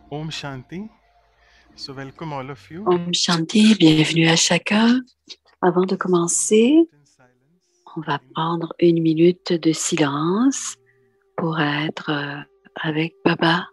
Om Shanti. So, welcome all of you. Om Shanti, bienvenue à chacun. Avant de commencer, on va prendre une minute de silence pour être avec Baba.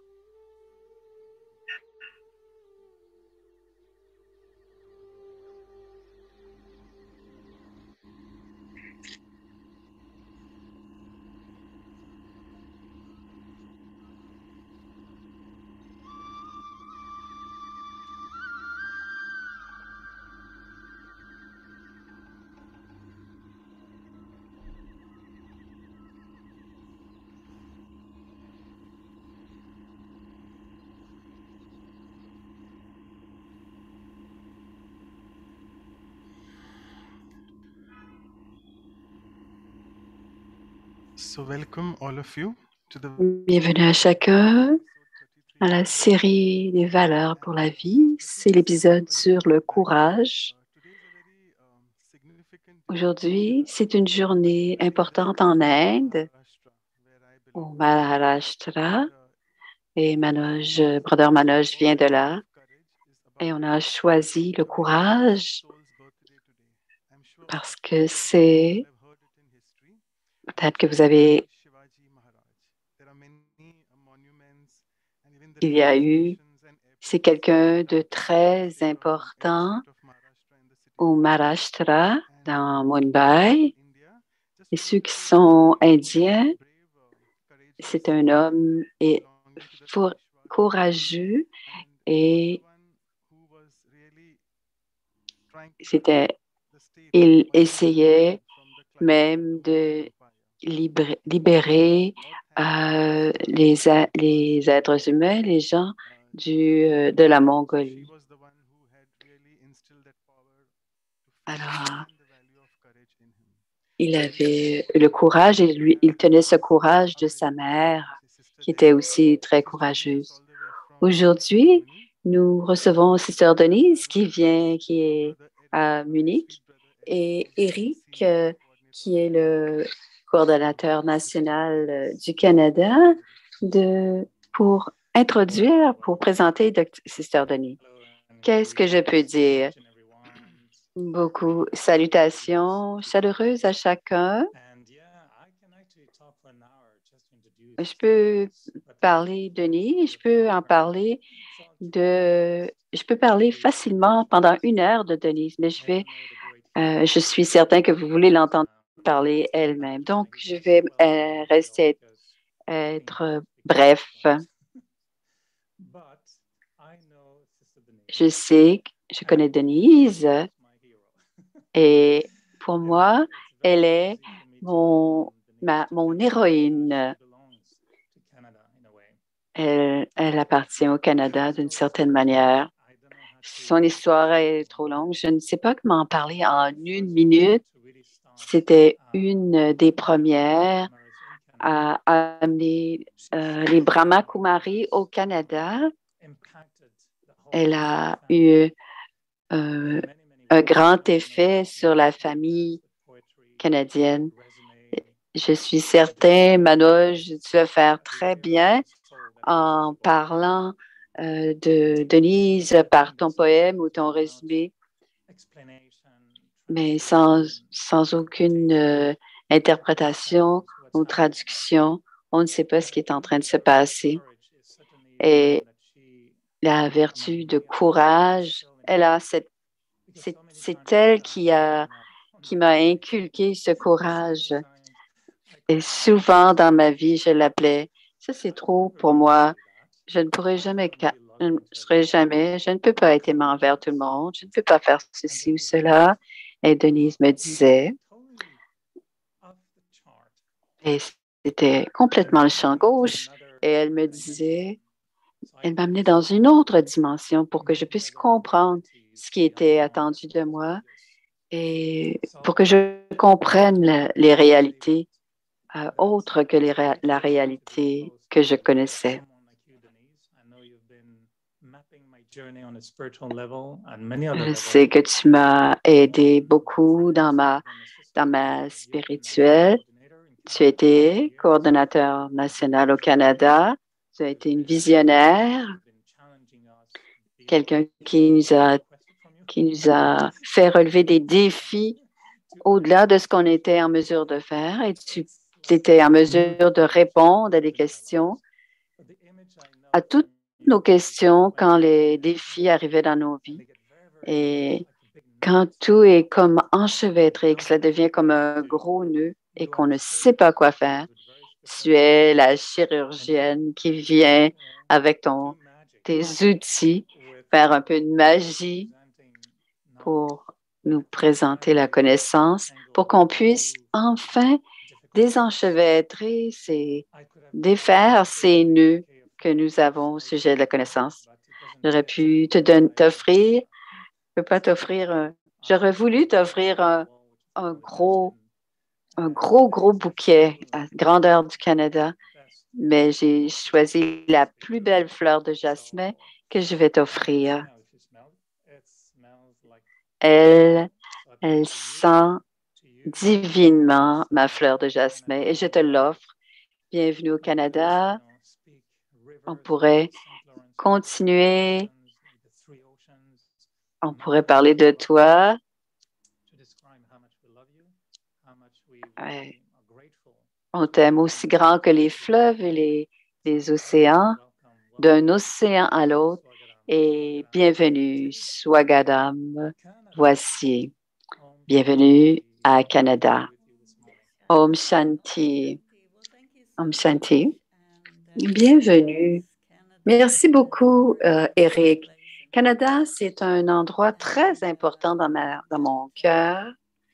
So, welcome all of you to the Bienvenue à chacun à la série des valeurs pour la vie. C'est l'épisode sur le courage. Aujourd'hui, c'est une journée importante en Inde, au Maharashtra, et Brother Manoj vient de là. Et on a choisi le courage parce que c'est, peut-être que vous avez, il y a eu, c'est quelqu'un de très important au Maharashtra, dans Mumbai. Et ceux qui sont indiens, c'est un homme courageux et il essayait même de libérer les êtres humains, les gens de la Mongolie. Alors, il avait le courage et il tenait ce courage de sa mère, qui était aussi très courageuse. Aujourd'hui, nous recevons Sister Denise qui est à Munich, et Eric, qui est le coordonnateur national du Canada, pour présenter Sister Denise. Qu'est-ce que je peux dire? Beaucoup salutations chaleureuses à chacun. Je peux parler, Denis, je peux parler facilement pendant 1 heure de Denise, mais je suis certain que vous voulez l'entendre parler elle-même. Donc, je vais être bref. Je connais Denise et pour moi, elle est mon héroïne. Elle appartient au Canada d'une certaine manière. Son histoire est trop longue. Je ne sais pas comment en parler en 1 minute. C'était une des premières à amener les Brahma Kumaris au Canada. Elle a eu un grand effet sur la famille canadienne. Je suis certain, Manoj, tu vas faire très bien en parlant de Denise par ton poème ou ton résumé, mais sans aucune interprétation ou traduction, on ne sait pas ce qui est en train de se passer. Et la vertu de courage, c'est elle qui m'a inculqué ce courage. Et souvent dans ma vie, je l'appelais, ça c'est trop pour moi. Je ne pourrai jamais, je ne peux pas être aimant envers tout le monde, je ne peux pas faire ceci ou cela. Et Denise me disait, et c'était complètement le champ gauche, et elle m'amenait dans une autre dimension pour que je puisse comprendre ce qui était attendu de moi et pour que je comprenne les réalités autres que la réalité que je connaissais. Je sais que tu m'as aidé beaucoup dans ma spirituelle. Tu as été coordonnateur national au Canada. Tu as été une visionnaire quelqu'un qui nous a fait relever des défis au-delà de ce qu'on était en mesure de faire et tu étais en mesure de répondre à des questions, à toutes nos questions quand les défis arrivaient dans nos vies. Et quand tout est comme enchevêtré, et que cela devient comme un gros nœud et qu'on ne sait pas quoi faire, tu es la chirurgienne qui vient avec tes outils faire un peu de magie pour nous présenter la connaissance, pour qu'on puisse enfin désenchevêtrer, défaire ces nœuds que nous avons au sujet de la connaissance. J'aurais pu t'offrir, je peux pas t'offrir, j'aurais voulu t'offrir un gros bouquet à grandeur du Canada, mais j'ai choisi la plus belle fleur de jasmin que je vais t'offrir. Elle, elle sent divinement ma fleur de jasmin et je te l'offre. Bienvenue au Canada. On pourrait continuer. On pourrait parler de toi. On t'aime aussi grand que les fleuves et les océans, d'un océan à l'autre. Et bienvenue, Swagadam. Voici. Bienvenue à Canada. Om Shanti. Om Shanti. Bienvenue. Merci beaucoup, Eric. Canada, c'est un endroit très important dans mon cœur.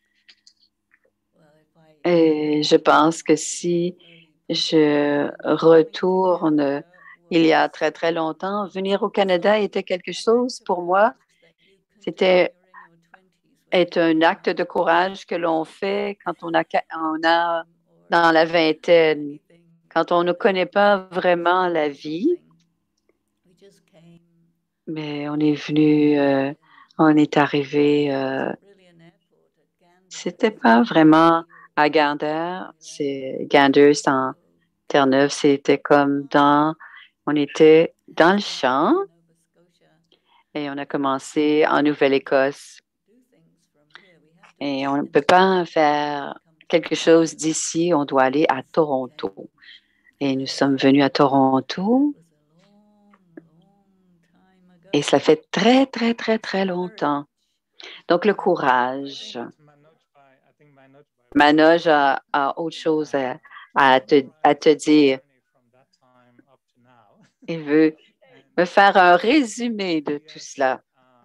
Et je pense que si je retourne il y a très, très longtemps, venir au Canada était quelque chose pour moi. C'était un acte de courage que l'on fait quand on a dans la vingtaine, quand on ne connaît pas vraiment la vie. Mais on est venu, on est arrivé, c'était pas vraiment à Gander, c'est en Terre-Neuve, c'était comme on était dans le champ et on a commencé en Nouvelle-Écosse. Et on ne peut pas faire quelque chose d'ici, on doit aller à Toronto. Et nous sommes venus à Toronto et cela fait très, très, très, très longtemps. Donc, le courage. Manoj a autre chose à te dire. Il veut me faire un résumé de tout cela.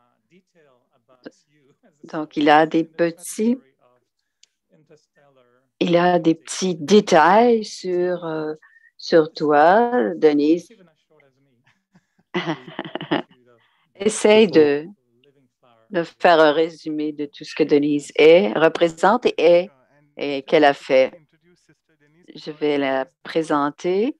Donc, il a des petits détails sur toi, Denise. Essaye de faire un résumé de tout ce que Denise représente et qu'elle a fait. Je vais la présenter.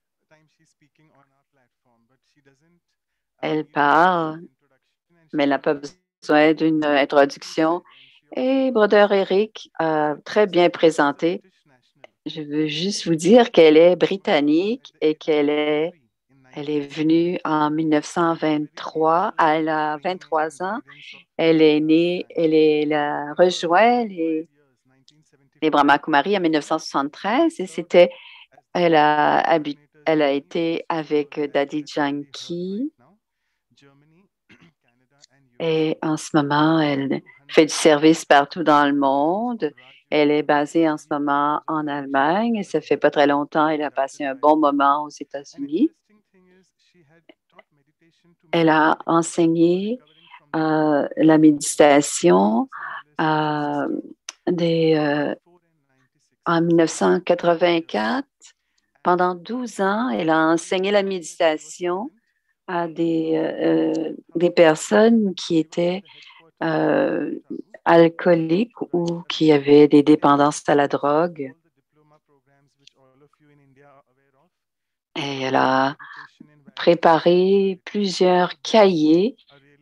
Elle parle, mais elle n'a pas besoin d'une introduction. Et Brother Eric a très bien présenté. Je veux juste vous dire qu'elle est britannique et elle est venue en 1923. Elle a 23 ans. Elle est née, elle a rejoint les Brahma Kumaris en 1973 et elle a été avec Daddy Janki et en ce moment, elle fait du service partout dans le monde. Elle est basée en ce moment en Allemagne et ça fait pas très longtemps, elle a passé un bon moment aux États-Unis. Elle a enseigné la méditation en 1984. Pendant 12 ans, elle a enseigné la méditation à des personnes qui étaient alcooliques ou qui avaient des dépendances à la drogue. Et elle a préparé plusieurs cahiers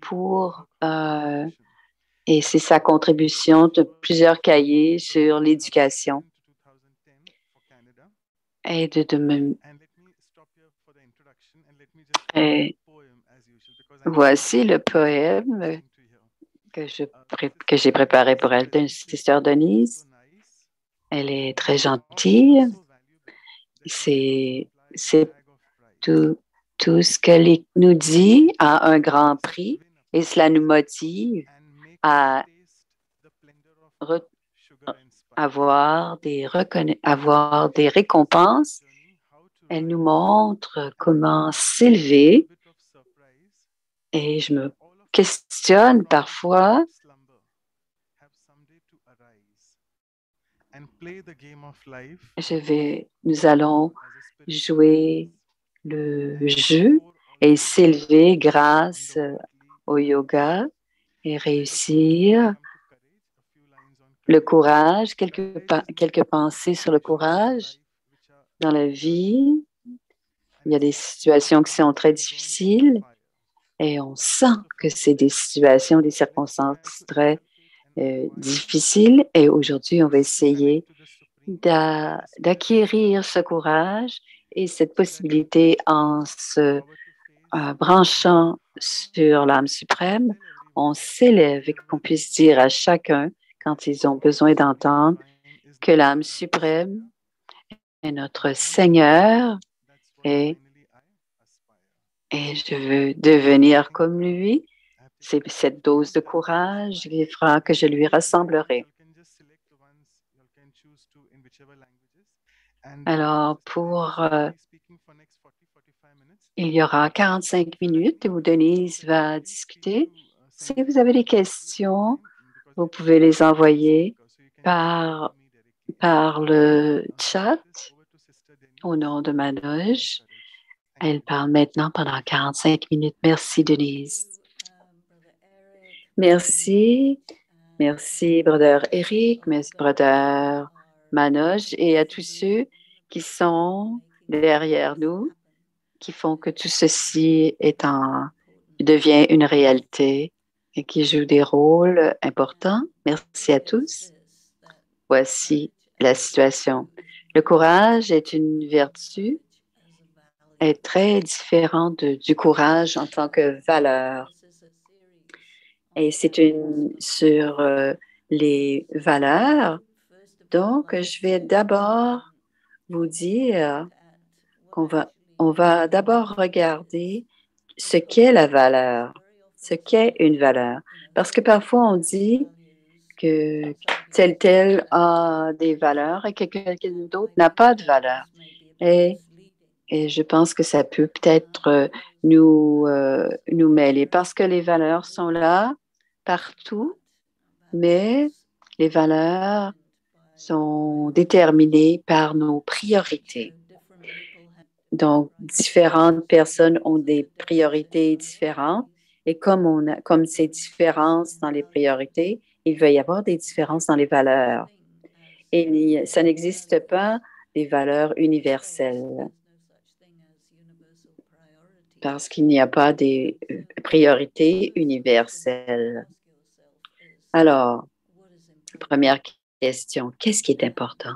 et c'est sa contribution de plusieurs cahiers sur l'éducation. Et Voici le poème que j'ai préparé pour elle, de Sister Denise. Elle est très gentille. C'est tout, tout ce qu'elle nous dit a un grand prix et cela nous motive à avoir avoir des récompenses. Elle nous montre comment s'élever et je me questionne parfois. Nous allons jouer le jeu et s'élever grâce au yoga et réussir. Le courage, quelques pensées sur le courage dans la vie. Il y a des situations qui sont très difficiles et on sent que c'est des situations, des circonstances très difficiles. Et aujourd'hui, on va essayer d'acquérir ce courage et cette possibilité en se branchant sur l'âme suprême. On s'élève et qu'on puisse dire à chacun, quand ils ont besoin d'entendre, que l'âme suprême est notre Seigneur et je veux devenir comme lui. C'est cette dose de courage qui fera que je lui ressemblerai. Alors, il y aura 45 minutes où Denise va discuter. Si vous avez des questions, vous pouvez les envoyer par le chat au nom de Manoj. Elle parle maintenant pendant 45 minutes. Merci, Denise. Merci. Merci, Brother Eric. Merci, Brother Manoj et à tous ceux qui sont derrière nous, qui font que tout ceci devient une réalité et qui jouent des rôles importants. Merci à tous. Voici la situation. Le courage est une vertu, est très différente du courage en tant que valeur. Et c'est sur les valeurs. Donc, je vais d'abord vous dire on va d'abord regarder ce qu'est la valeur, ce qu'est une valeur. Parce que parfois, on dit que tel a des valeurs et que quelqu'un d'autre n'a pas de valeur. Et je pense que ça peut peut-être nous mêler parce que les valeurs sont là partout, mais les valeurs sont déterminées par nos priorités. Donc, différentes personnes ont des priorités différentes et comme ces différences dans les priorités, il va y avoir des différences dans les valeurs. Et ça n'existe pas des valeurs universelles parce qu'il n'y a pas des priorités universelles. Alors, première question, qu'est-ce qui est important?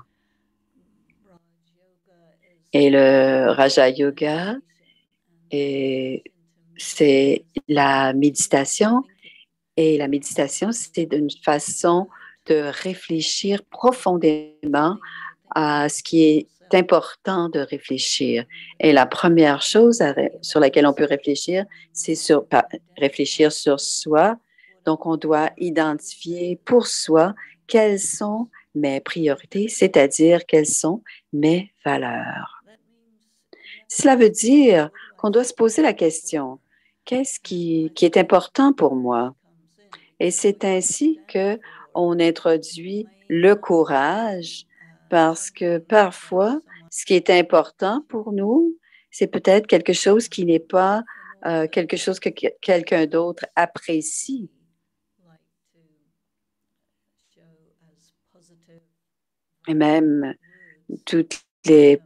Et le Raja Yoga, c'est la méditation. Et la méditation, c'est une façon de réfléchir profondément à ce qui est important de réfléchir. Et la première chose sur laquelle on peut réfléchir, c'est réfléchir sur soi. Donc, on doit identifier pour soi quelles sont mes priorités, c'est-à-dire quelles sont mes valeurs. Cela veut dire qu'on doit se poser la question, qu'est-ce qui est important pour moi? Et c'est ainsi qu'on introduit le courage parce que parfois, ce qui est important pour nous, c'est peut-être quelque chose qui n'est pas quelque chose que quelqu'un d'autre apprécie. Et même toutes les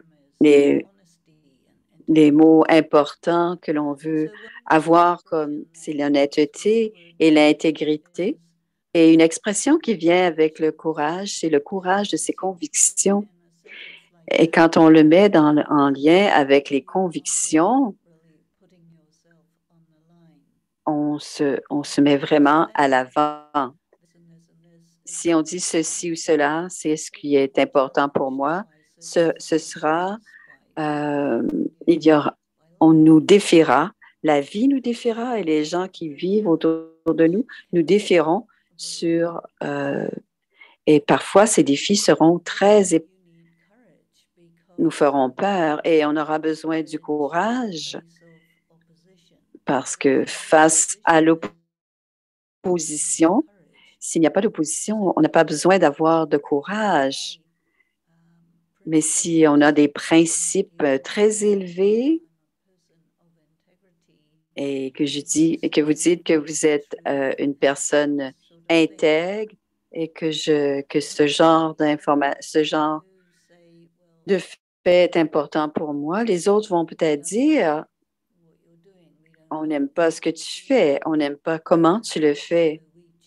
mots importants que l'on veut avoir, comme c'est l'honnêteté et l'intégrité. Et une expression qui vient avec le courage, c'est le courage de ses convictions. Et quand on le met en lien avec les convictions, on se met vraiment à l'avant. Si on dit ceci ou cela, c'est ce qui est important pour moi, ce sera, on nous défiera, la vie nous défiera et les gens qui vivent autour de nous défieront sur, et parfois ces défis seront nous feront peur et on aura besoin du courage parce que face à l'opposition, s'il n'y a pas d'opposition, on n'a pas besoin d'avoir de courage. Mais si on a des principes très élevés et que vous dites que vous êtes une personne intègre et que ce genre de fait est important pour moi, les autres vont peut-être dire, on n'aime pas ce que tu fais, on n'aime pas comment tu le fais.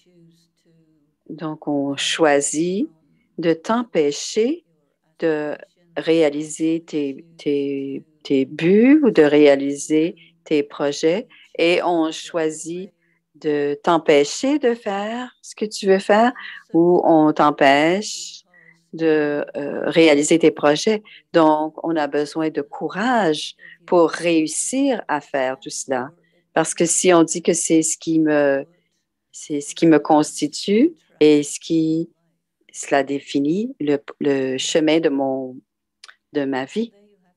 Donc, on choisit de t'empêcher de réaliser tes buts ou de réaliser tes projets et on choisit de t'empêcher de faire ce que tu veux faire ou on t'empêche de réaliser tes projets. Donc, on a besoin de courage pour réussir à faire tout cela. Parce que si on dit que c'est ce qui me constitue et cela définit le chemin de ma vie.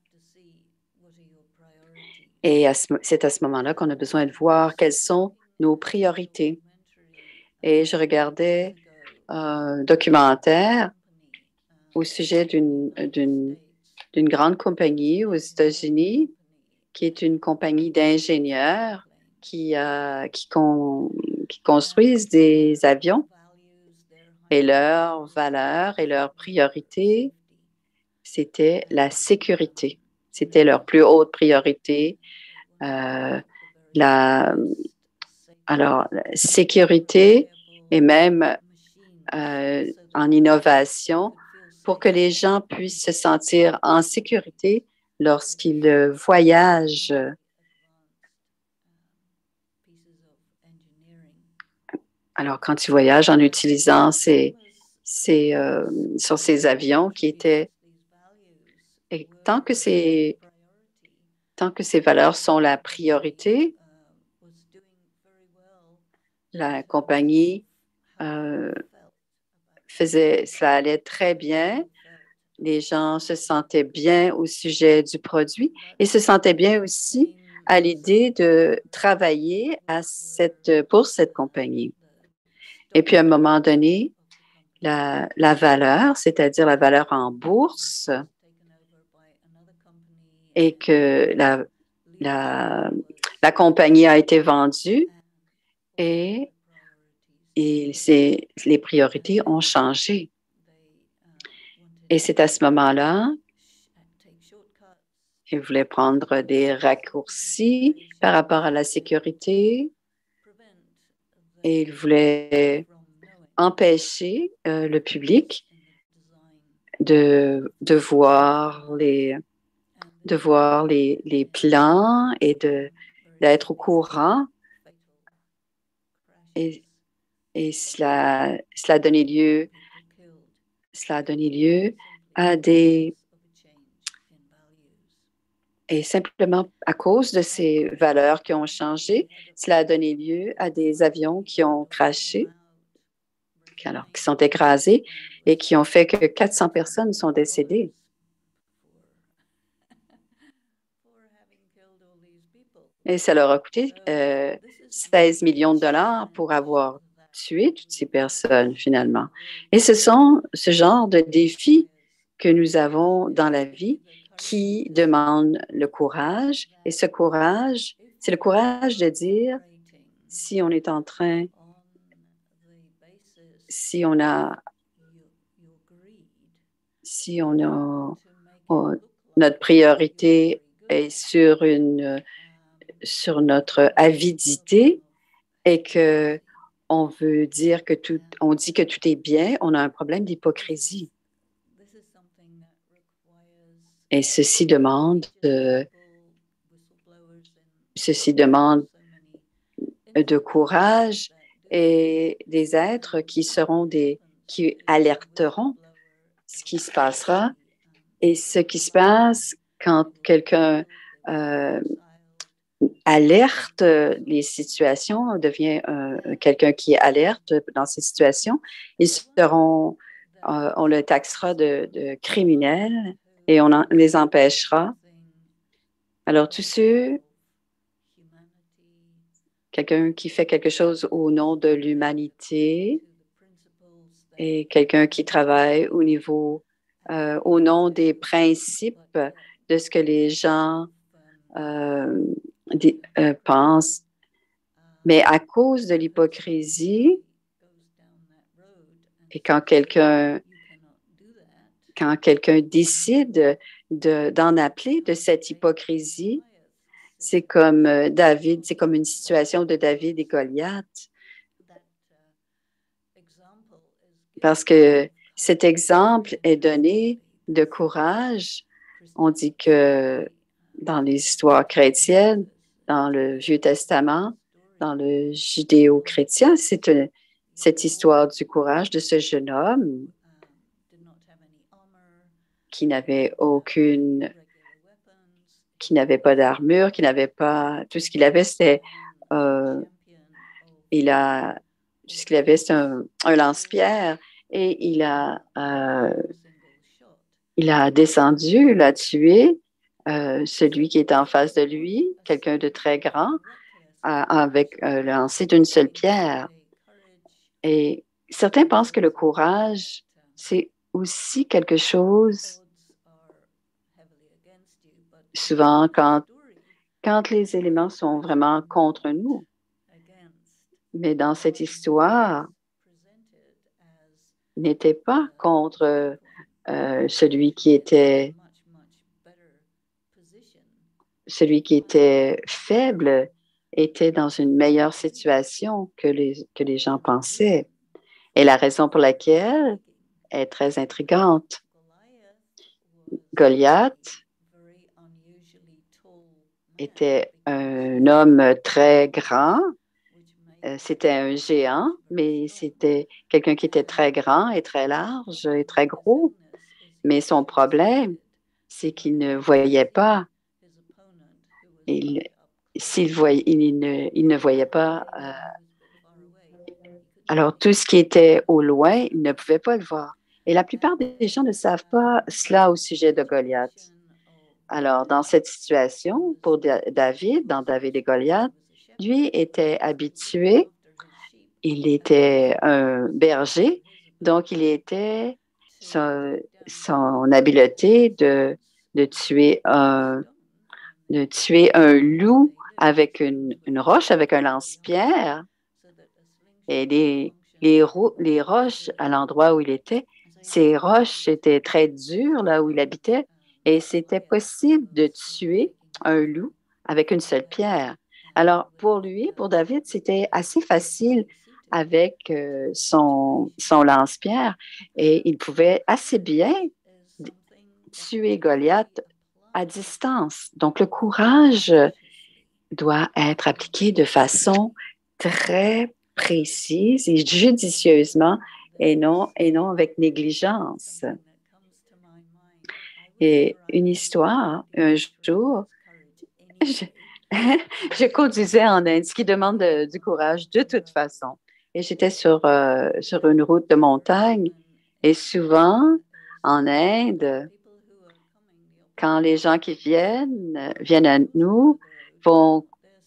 Et c'est à ce moment-là qu'on a besoin de voir quelles sont nos priorités. Et je regardais un documentaire au sujet d'une grande compagnie aux États-Unis qui est une compagnie d'ingénieurs qui construisent des avions et leurs valeurs et leurs priorités, c'était la sécurité. C'était leur plus haute priorité. La sécurité et même en innovation pour que les gens puissent se sentir en sécurité lorsqu'ils voyagent. Alors, quand ils voyagent en utilisant sur ces avions qui étaient... Et tant que ces valeurs sont la priorité, la compagnie cela allait très bien. Les gens se sentaient bien au sujet du produit et se sentaient bien aussi à l'idée de travailler pour cette compagnie. Et puis, à un moment donné, la valeur, c'est-à-dire la valeur en bourse, et que la compagnie a été vendue et les priorités ont changé. Et c'est à ce moment-là qu'ils voulaient prendre des raccourcis par rapport à la sécurité et ils voulaient empêcher le public de voir les plans et d'être au courant. Et cela a donné lieu à des... Et simplement à cause de ces valeurs qui ont changé, cela a donné lieu à des avions qui ont crashé, qui sont écrasés et qui ont fait que 400 personnes sont décédées. Et ça leur a coûté 16 millions de dollars pour avoir tué toutes ces personnes, finalement. Et ce sont ce genre de défis que nous avons dans la vie qui demandent le courage. Et ce courage, c'est le courage de dire si on est en train, si on a notre priorité est sur notre avidité et que on veut dire on dit que tout est bien, on a un problème d'hypocrisie. Et ceci demande de courage et des êtres qui alerteront ce qui se passera et ce qui se passe quand quelqu'un alerte les situations, devient quelqu'un qui alerte dans ces situations, on le taxera de criminels et on les empêchera. Alors, tous ceux, quelqu'un qui fait quelque chose au nom de l'humanité et quelqu'un qui travaille au nom des principes de ce que les gens pensent. Mais à cause de l'hypocrisie, et quand quelqu'un décide d'en appeler de cette hypocrisie, c'est comme David, c'est comme une situation de David et Goliath. Parce que cet exemple est donné de courage. On dit que dans les histoires chrétiennes, dans le Vieux Testament, dans le judéo-chrétien, c'est cette histoire du courage de ce jeune homme qui n'avait pas d'armure, qui n'avait pas, tout ce qu'il avait, c'était tout ce qu'il avait, c'est un lance-pierre et il a descendu, il a tué celui qui était en face de lui, quelqu'un de très grand, avec le lancer d'une seule pierre. Et certains pensent que le courage, c'est aussi quelque chose, souvent quand les éléments sont vraiment contre nous. Mais dans cette histoire, n'était pas contre celui qui était faible, était dans une meilleure situation que les gens pensaient. Et la raison pour laquelle est très intrigante. Goliath était un homme très grand. C'était un géant, mais c'était quelqu'un qui était très grand et très large et très gros. Mais son problème, c'est qu'il ne voyait pas. Il ne voyait pas. Alors, tout ce qui était au loin, il ne pouvait pas le voir. Et la plupart des gens ne savent pas cela au sujet de Goliath. Alors, dans cette situation, pour David, dans David et Goliath, lui était habitué, il était un berger, donc il était son habileté de tuer un loup avec une roche, avec un lance-pierre. Et les roches à l'endroit où il était, ces roches étaient très dures là où il habitait et c'était possible de tuer un loup avec une seule pierre. Alors, pour lui, pour David, c'était assez facile avec son lance-pierre et il pouvait assez bien tuer Goliath à distance. Donc, le courage doit être appliqué de façon très précise et judicieusement et non avec négligence. Et une histoire, un jour, je conduisais en Inde, ce qui demande du courage de toute façon. Et j'étais sur une route de montagne et souvent en Inde, quand les gens qui viennent à nous, vont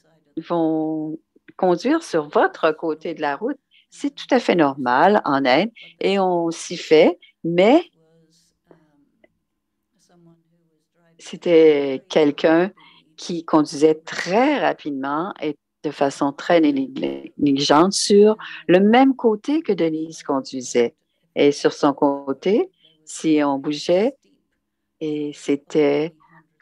conduire sur votre côté de la route. C'est tout à fait normal en Inde et on s'y fait, mais c'était quelqu'un qui conduisait très rapidement et de façon très négligente sur le même côté que Denise conduisait. Et sur son côté, si on bougeait, et c'était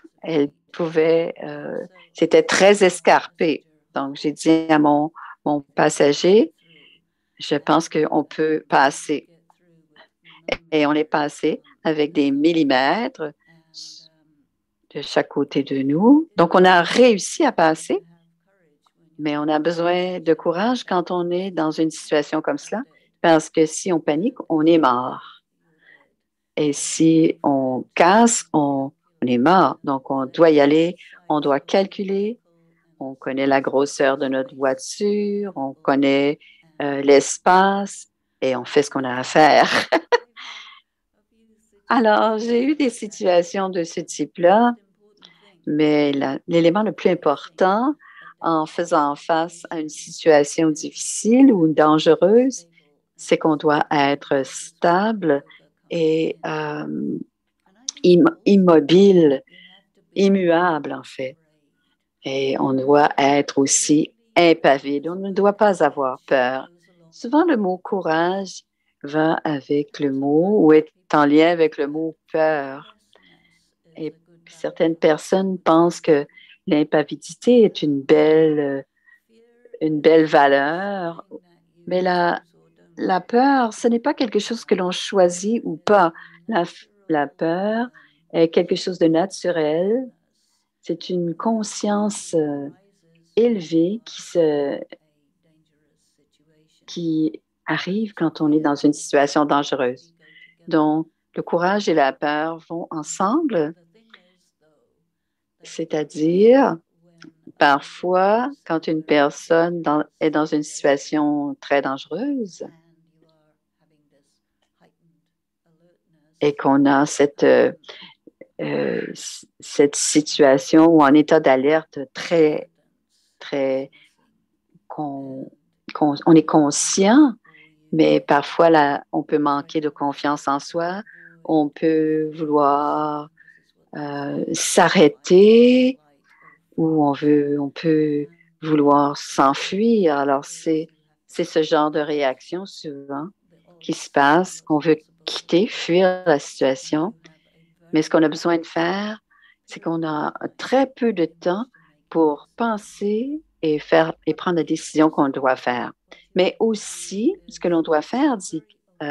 très escarpé. Donc, j'ai dit à mon passager, je pense qu'on peut passer. Et on est passé avec des millimètres de chaque côté de nous. Donc, on a réussi à passer. Mais on a besoin de courage quand on est dans une situation comme cela, parce que si on panique, on est mort. Et si on casse, on est mort. Donc, on doit y aller, on doit calculer, on connaît la grosseur de notre voiture, on connaît l'espace et on fait ce qu'on a à faire. Alors, j'ai eu des situations de ce type-là, mais l'élément le plus important en faisant face à une situation difficile ou dangereuse, c'est qu'on doit être stable et immobile, immuable en fait. Et on doit être aussi impavide. On ne doit pas avoir peur. Souvent, le mot courage va avec le mot ou est en lien avec le mot peur. Et certaines personnes pensent que l'impavidité est une belle valeur, mais la peur, ce n'est pas quelque chose que l'on choisit ou pas. La, la peur est quelque chose de naturel. C'est une conscience élevée qui arrive quand on est dans une situation dangereuse. Donc, le courage et la peur vont ensemble, c'est-à-dire parfois, quand une personne est dans une situation très dangereuse et qu'on a cette situation ou en état d'alerte très, très, on est conscient, mais parfois, là, on peut manquer de confiance en soi, on peut vouloir s'arrêter ou on peut vouloir s'enfuir. Alors, c'est ce genre de réaction souvent qui se passe, qu'on veut quitter, fuir la situation. Mais ce qu'on a besoin de faire, c'est qu'on a très peu de temps pour penser et prendre la décision qu'on doit faire. Mais aussi, ce que l'on doit faire, dit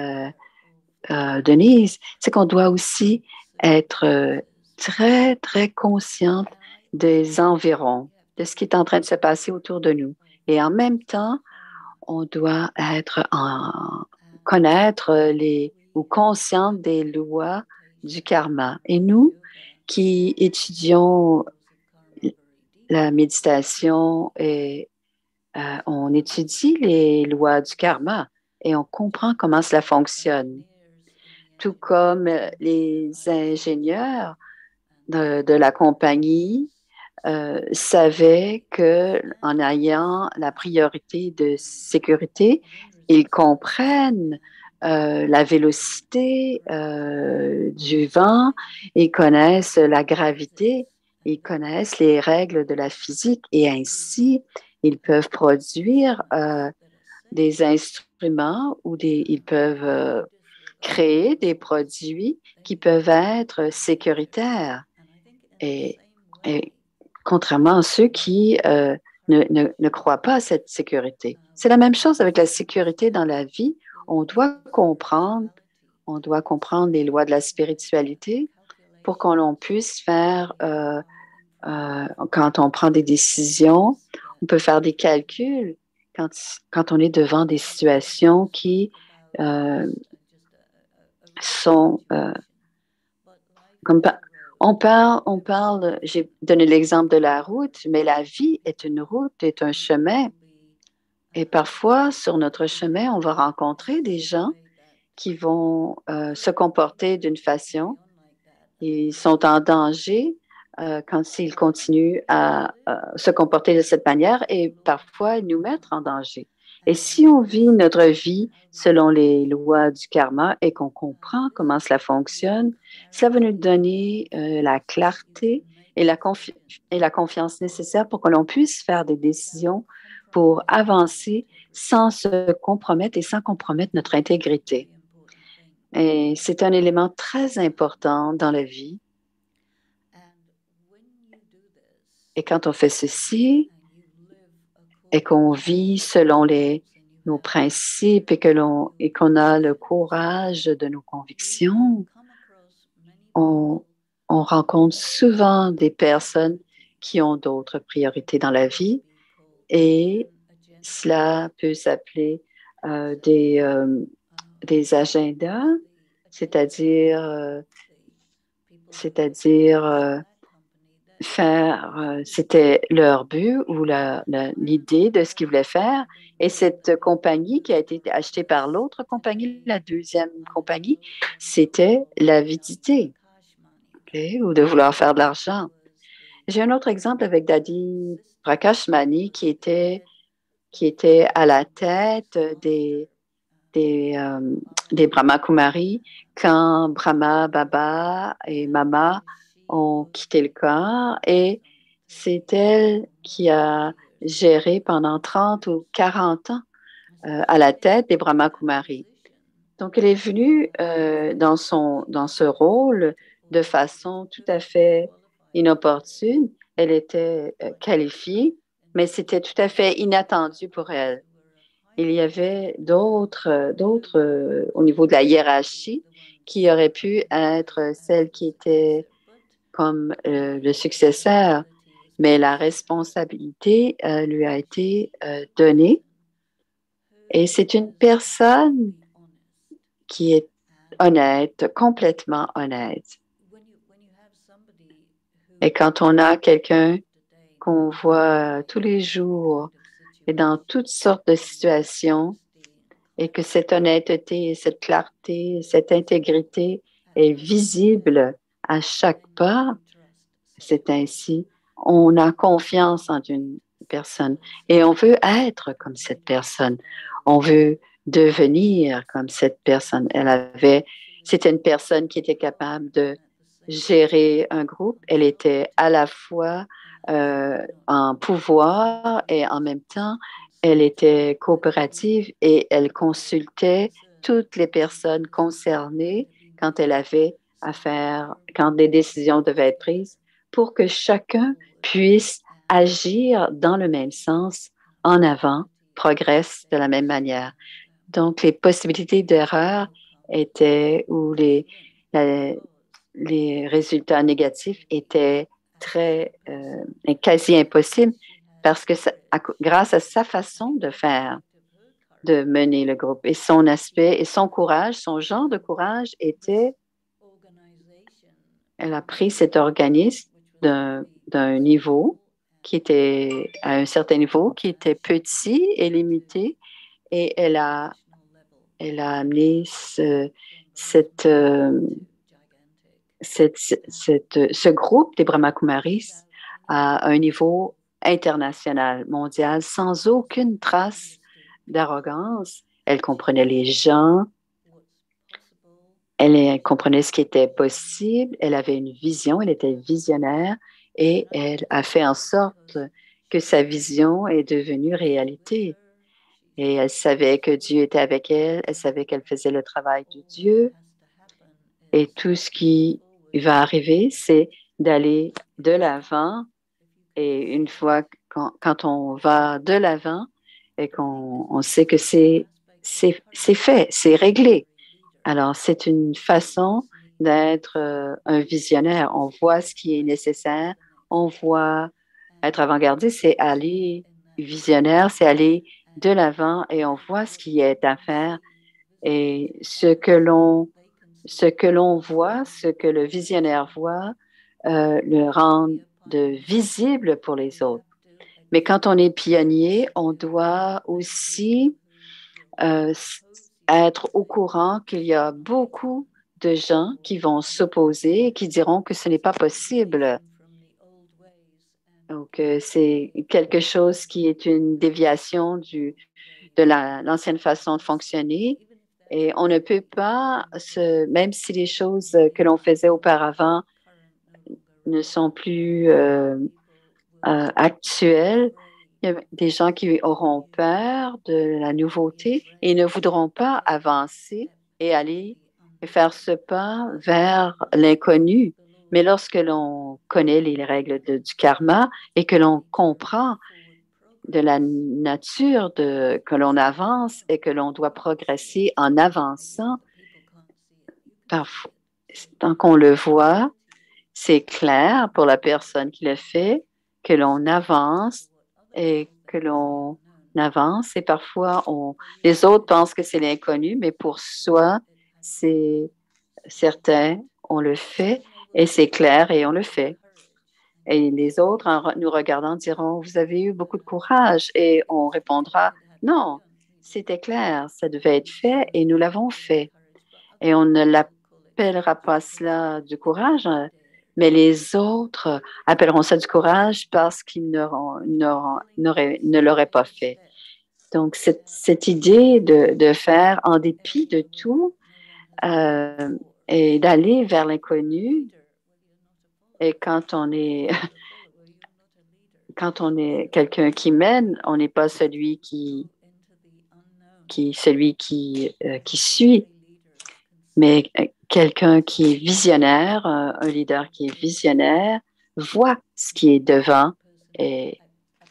Denise, c'est qu'on doit aussi être très, très consciente des environs, de ce qui est en train de se passer autour de nous. Et en même temps, on doit connaître ou consciente des lois du karma. Et nous qui étudions la méditation et on étudie les lois du karma et on comprend comment cela fonctionne. Tout comme les ingénieurs de la compagnie savaient qu'en ayant la priorité de sécurité, ils comprennent la vélocité du vent, ils connaissent la gravité, ils connaissent les règles de la physique et ainsi ils peuvent produire des instruments ou ils peuvent créer des produits qui peuvent être sécuritaires. Et, et contrairement à ceux qui ne croient pas à cette sécurité. C'est la même chose avec la sécurité dans la vie. On doit comprendre, on doit comprendre les lois de la spiritualité pour qu'on puisse faire, quand on prend des décisions, on peut faire des calculs quand on est devant des situations qui sont comme on parle, j'ai donné l'exemple de la route, mais la vie est une route, est un chemin. Et parfois, sur notre chemin, on va rencontrer des gens qui vont se comporter d'une façon. Ils sont en danger quand ils continuent à se comporter de cette manière et parfois nous mettre en danger. Et si on vit notre vie selon les lois du karma et qu'on comprend comment cela fonctionne, cela va nous donner la clarté et la confiance nécessaire pour que l'on puisse faire des décisions pour avancer sans se compromettre et sans compromettre notre intégrité. Et c'est un élément très important dans la vie. Et quand on fait ceci et qu'on vit selon nos principes et qu'on a le courage de nos convictions, on rencontre souvent des personnes qui ont d'autres priorités dans la vie et cela peut s'appeler des agendas, c'est-à-dire faire, c'était leur but ou l'idée de ce qu'ils voulaient faire. Et cette compagnie qui a été achetée par l'autre compagnie, la deuxième compagnie, c'était l'avidité, okay, ou de vouloir faire de l'argent. J'ai un autre exemple avec Dadi Prakashmani qui était à la tête des Brahma Kumaris quand Brahma, Baba et Mama ont quitté le corps et c'est elle qui a géré pendant 30 ou 40 ans à la tête des Brahma Kumaris. Donc, elle est venue dans ce rôle de façon tout à fait inopportune. Elle était qualifiée, mais c'était tout à fait inattendu pour elle. Il y avait d'autres au niveau de la hiérarchie qui auraient pu être celles qui étaient comme le successeur, mais la responsabilité lui a été donnée. Et c'est une personne qui est honnête, complètement honnête. Et quand on a quelqu'un qu'on voit tous les jours et dans toutes sortes de situations, et que cette honnêteté, cette clarté, cette intégrité est visible à chaque pas, c'est ainsi. On a confiance en une personne et on veut être comme cette personne. On veut devenir comme cette personne. C'était une personne qui était capable de gérer un groupe. Elle était à la fois en pouvoir et en même temps, elle était coopérative et elle consultait toutes les personnes concernées quand elle avait à faire, quand des décisions devaient être prises pour que chacun puisse agir dans le même sens, en avant, progresse de la même manière. Donc, les possibilités d'erreur étaient, ou les résultats négatifs étaient quasi impossibles parce que grâce à sa façon de faire, de mener le groupe et son aspect et son courage, son genre de courage était, elle a pris cet organisme d'un niveau qui était à un certain niveau, qui était petit et limité, et elle a amené ce groupe des Brahmakumaris à un niveau international, mondial, sans aucune trace d'arrogance. Elle comprenait les gens, elle comprenait ce qui était possible, elle avait une vision, elle était visionnaire et elle a fait en sorte que sa vision est devenue réalité. Et elle savait que Dieu était avec elle, elle savait qu'elle faisait le travail de Dieu. Et tout ce qui va arriver, c'est d'aller de l'avant. Et une fois, quand on va de l'avant et qu'on sait que c'est fait, c'est réglé. Alors, c'est une façon d'être un visionnaire. On voit ce qui est nécessaire, on voit être avant-gardiste, c'est aller visionnaire, c'est aller de l'avant et on voit ce qui est à faire et ce que l'on voit, ce que le visionnaire voit, le rend visible pour les autres. Mais quand on est pionnier, on doit aussi euh, être au courant qu'il y a beaucoup de gens qui vont s'opposer et qui diront que ce n'est pas possible. Donc, c'est quelque chose qui est une déviation de l'ancienne façon de fonctionner. Et on ne peut pas, même si les choses que l'on faisait auparavant ne sont plus actuelles, il y a des gens qui auront peur de la nouveauté et ne voudront pas avancer et aller faire ce pas vers l'inconnu. Mais lorsque l'on connaît les règles du karma et que l'on comprend de la nature que l'on avance et que l'on doit progresser en avançant, parfois, tant qu'on le voit, c'est clair pour la personne qui le fait que l'on avance et que l'on avance et parfois les autres pensent que c'est l'inconnu, mais pour soi, c'est certain, on le fait et c'est clair et on le fait. Et les autres, en nous regardant, diront, vous avez eu beaucoup de courage et on répondra, non, c'était clair, ça devait être fait et nous l'avons fait. Et on ne l'appellera pas cela du courage, mais les autres appelleront ça du courage parce qu'ils ne l'auraient pas fait. Donc, cette idée de faire en dépit de tout et d'aller vers l'inconnu, et quand on est quelqu'un qui mène, on n'est pas celui qui suit, mais quelqu'un qui est visionnaire, un leader qui est visionnaire, voit ce qui est devant et,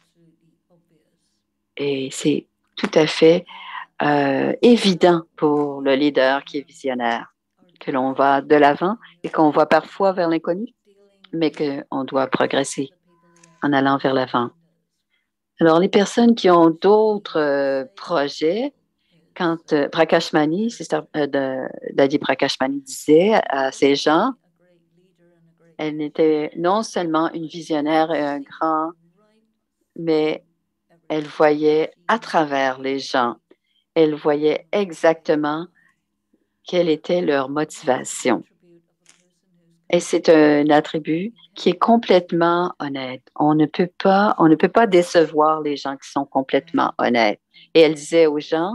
et c'est tout à fait évident pour le leader qui est visionnaire que l'on va de l'avant et qu'on va parfois vers l'inconnu, mais qu'on doit progresser en allant vers l'avant. Alors, les personnes qui ont d'autres projets, quand Prakashmani, Dadi Prakashmani disait à ces gens, elle n'était non seulement une visionnaire et un grand, mais elle voyait à travers les gens. Elle voyait exactement quelle était leur motivation. Et c'est un attribut qui est complètement honnête. On ne peut pas décevoir les gens qui sont complètement honnêtes. Et elle disait aux gens,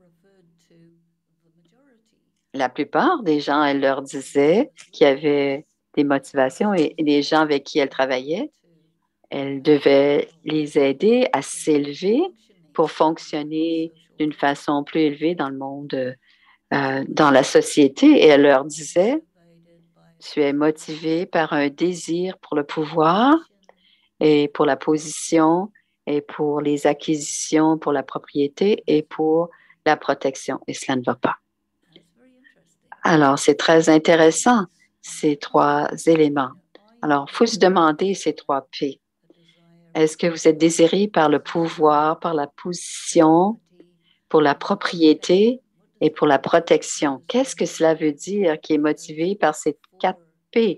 la plupart des gens, elle leur disait qu'il y avait des motivations et les gens avec qui elle travaillait, elle devait les aider à s'élever pour fonctionner d'une façon plus élevée dans le monde, dans la société. Et elle leur disait, tu es motivé par un désir pour le pouvoir et pour la position et pour les acquisitions, pour la propriété et pour la protection. Et cela ne va pas. Alors, c'est très intéressant, ces trois éléments. Alors, il faut se demander ces trois P. Est-ce que vous êtes désiré par le pouvoir, par la position, pour la propriété et pour la protection? Qu'est-ce que cela veut dire qui est motivé par ces quatre P,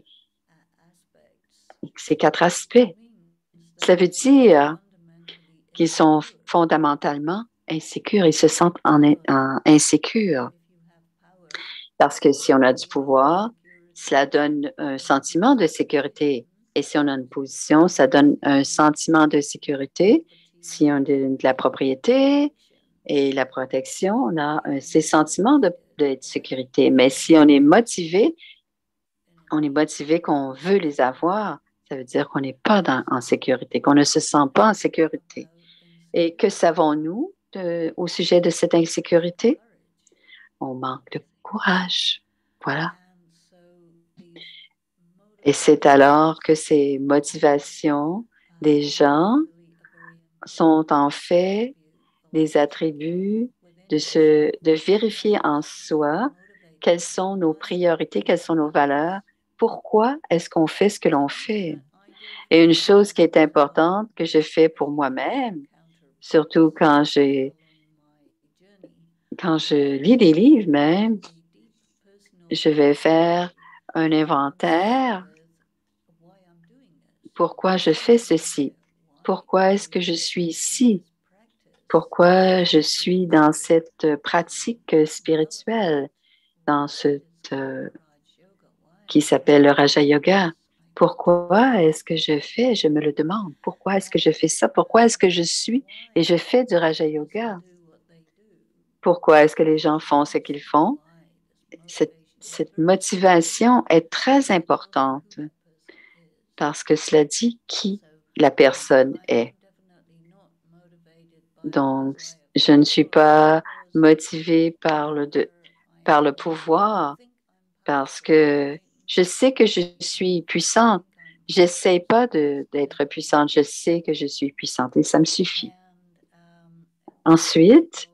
ces quatre aspects? Cela veut dire qu'ils sont fondamentalement insécures, ils se sentent insécures. Parce que si on a du pouvoir, cela donne un sentiment de sécurité. Et si on a une position, ça donne un sentiment de sécurité. Si on a de la propriété et la protection, on a ces sentiments de sécurité. Mais si on est motivé qu'on veut les avoir, ça veut dire qu'on n'est pas en sécurité, qu'on ne se sent pas en sécurité. Et que savons-nous au sujet de cette insécurité? On manque de courage. Voilà. Et c'est alors que ces motivations des gens sont en fait des attributs de vérifier en soi quelles sont nos priorités, quelles sont nos valeurs, pourquoi est-ce qu'on fait ce que l'on fait. Et une chose qui est importante que je fais pour moi-même, surtout quand je lis des livres même, je vais faire un inventaire. Pourquoi je fais ceci? Pourquoi est-ce que je suis ici? Pourquoi je suis dans cette pratique spirituelle, dans cette qui s'appelle le Raja Yoga? Pourquoi est-ce que je fais? Je me le demande. Pourquoi est-ce que je fais ça? Pourquoi est-ce que je suis et je fais du Raja Yoga? Pourquoi est-ce que les gens font ce qu'ils font? Cette motivation est très importante parce que cela dit qui la personne est. Donc, je ne suis pas motivée par le pouvoir parce que je sais que je suis puissante. J'essaie pas d'être puissante. Je sais que je suis puissante et ça me suffit. Ensuite,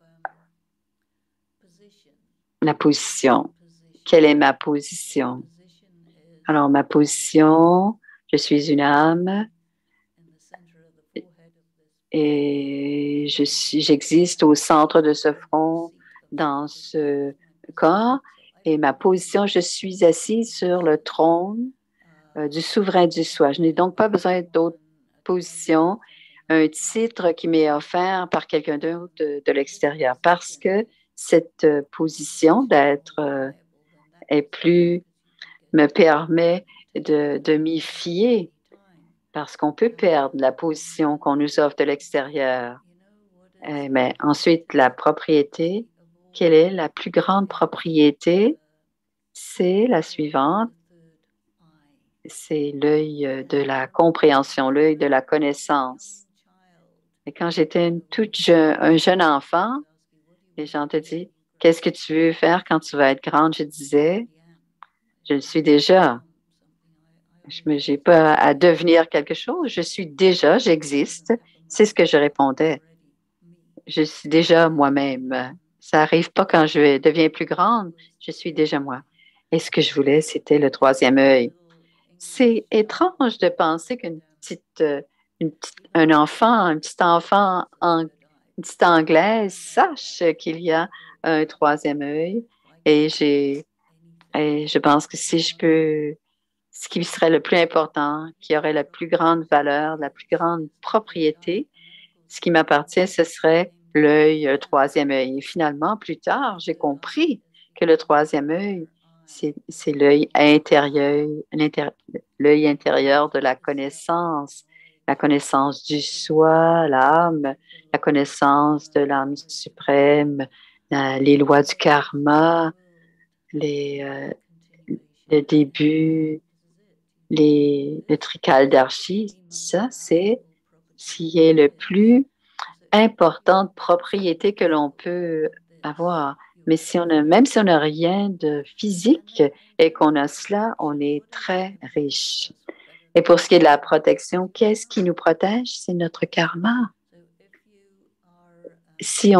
la position. Quelle est ma position? Alors, ma position, je suis une âme et j'existe au centre de ce front dans ce corps. Et ma position, je suis assise sur le trône du souverain du soi. Je n'ai donc pas besoin d'autre position, un titre qui m'est offert par quelqu'un d'autre de l'extérieur, parce que cette position d'être est plus me permet de m'y fier, parce qu'on peut perdre la position qu'on nous offre de l'extérieur. Mais ensuite, la propriété, quelle est la plus grande propriété? C'est la suivante. C'est l'œil de la compréhension, l'œil de la connaissance. Et quand j'étais un jeune enfant, les gens te disent, qu'est-ce que tu veux faire quand tu vas être grande? Je disais, je le suis déjà. Je n'ai pas à devenir quelque chose. Je suis déjà, j'existe. C'est ce que je répondais. Je suis déjà moi-même. Ça n'arrive pas quand je deviens plus grande. Je suis déjà moi. Et ce que je voulais, c'était le troisième œil. C'est étrange de penser un enfant, un petit enfant, une petite Anglaise sache qu'il y a un troisième œil. Et je pense que si je peux, ce qui serait le plus important, qui aurait la plus grande valeur, la plus grande propriété, ce qui m'appartient, ce serait l'œil, le troisième œil. Et finalement, plus tard, j'ai compris que le troisième œil, c'est l'œil intérieur, l'œil intérieur de la connaissance du soi, l'âme, la connaissance de l'âme suprême, les lois du karma, le début, le trikaldarshi. Ça, c'est ce qui est le plus importante propriété que l'on peut avoir. Mais même si on n'a rien de physique et qu'on a cela, on est très riche. Et pour ce qui est de la protection, qu'est-ce qui nous protège? C'est notre karma. Si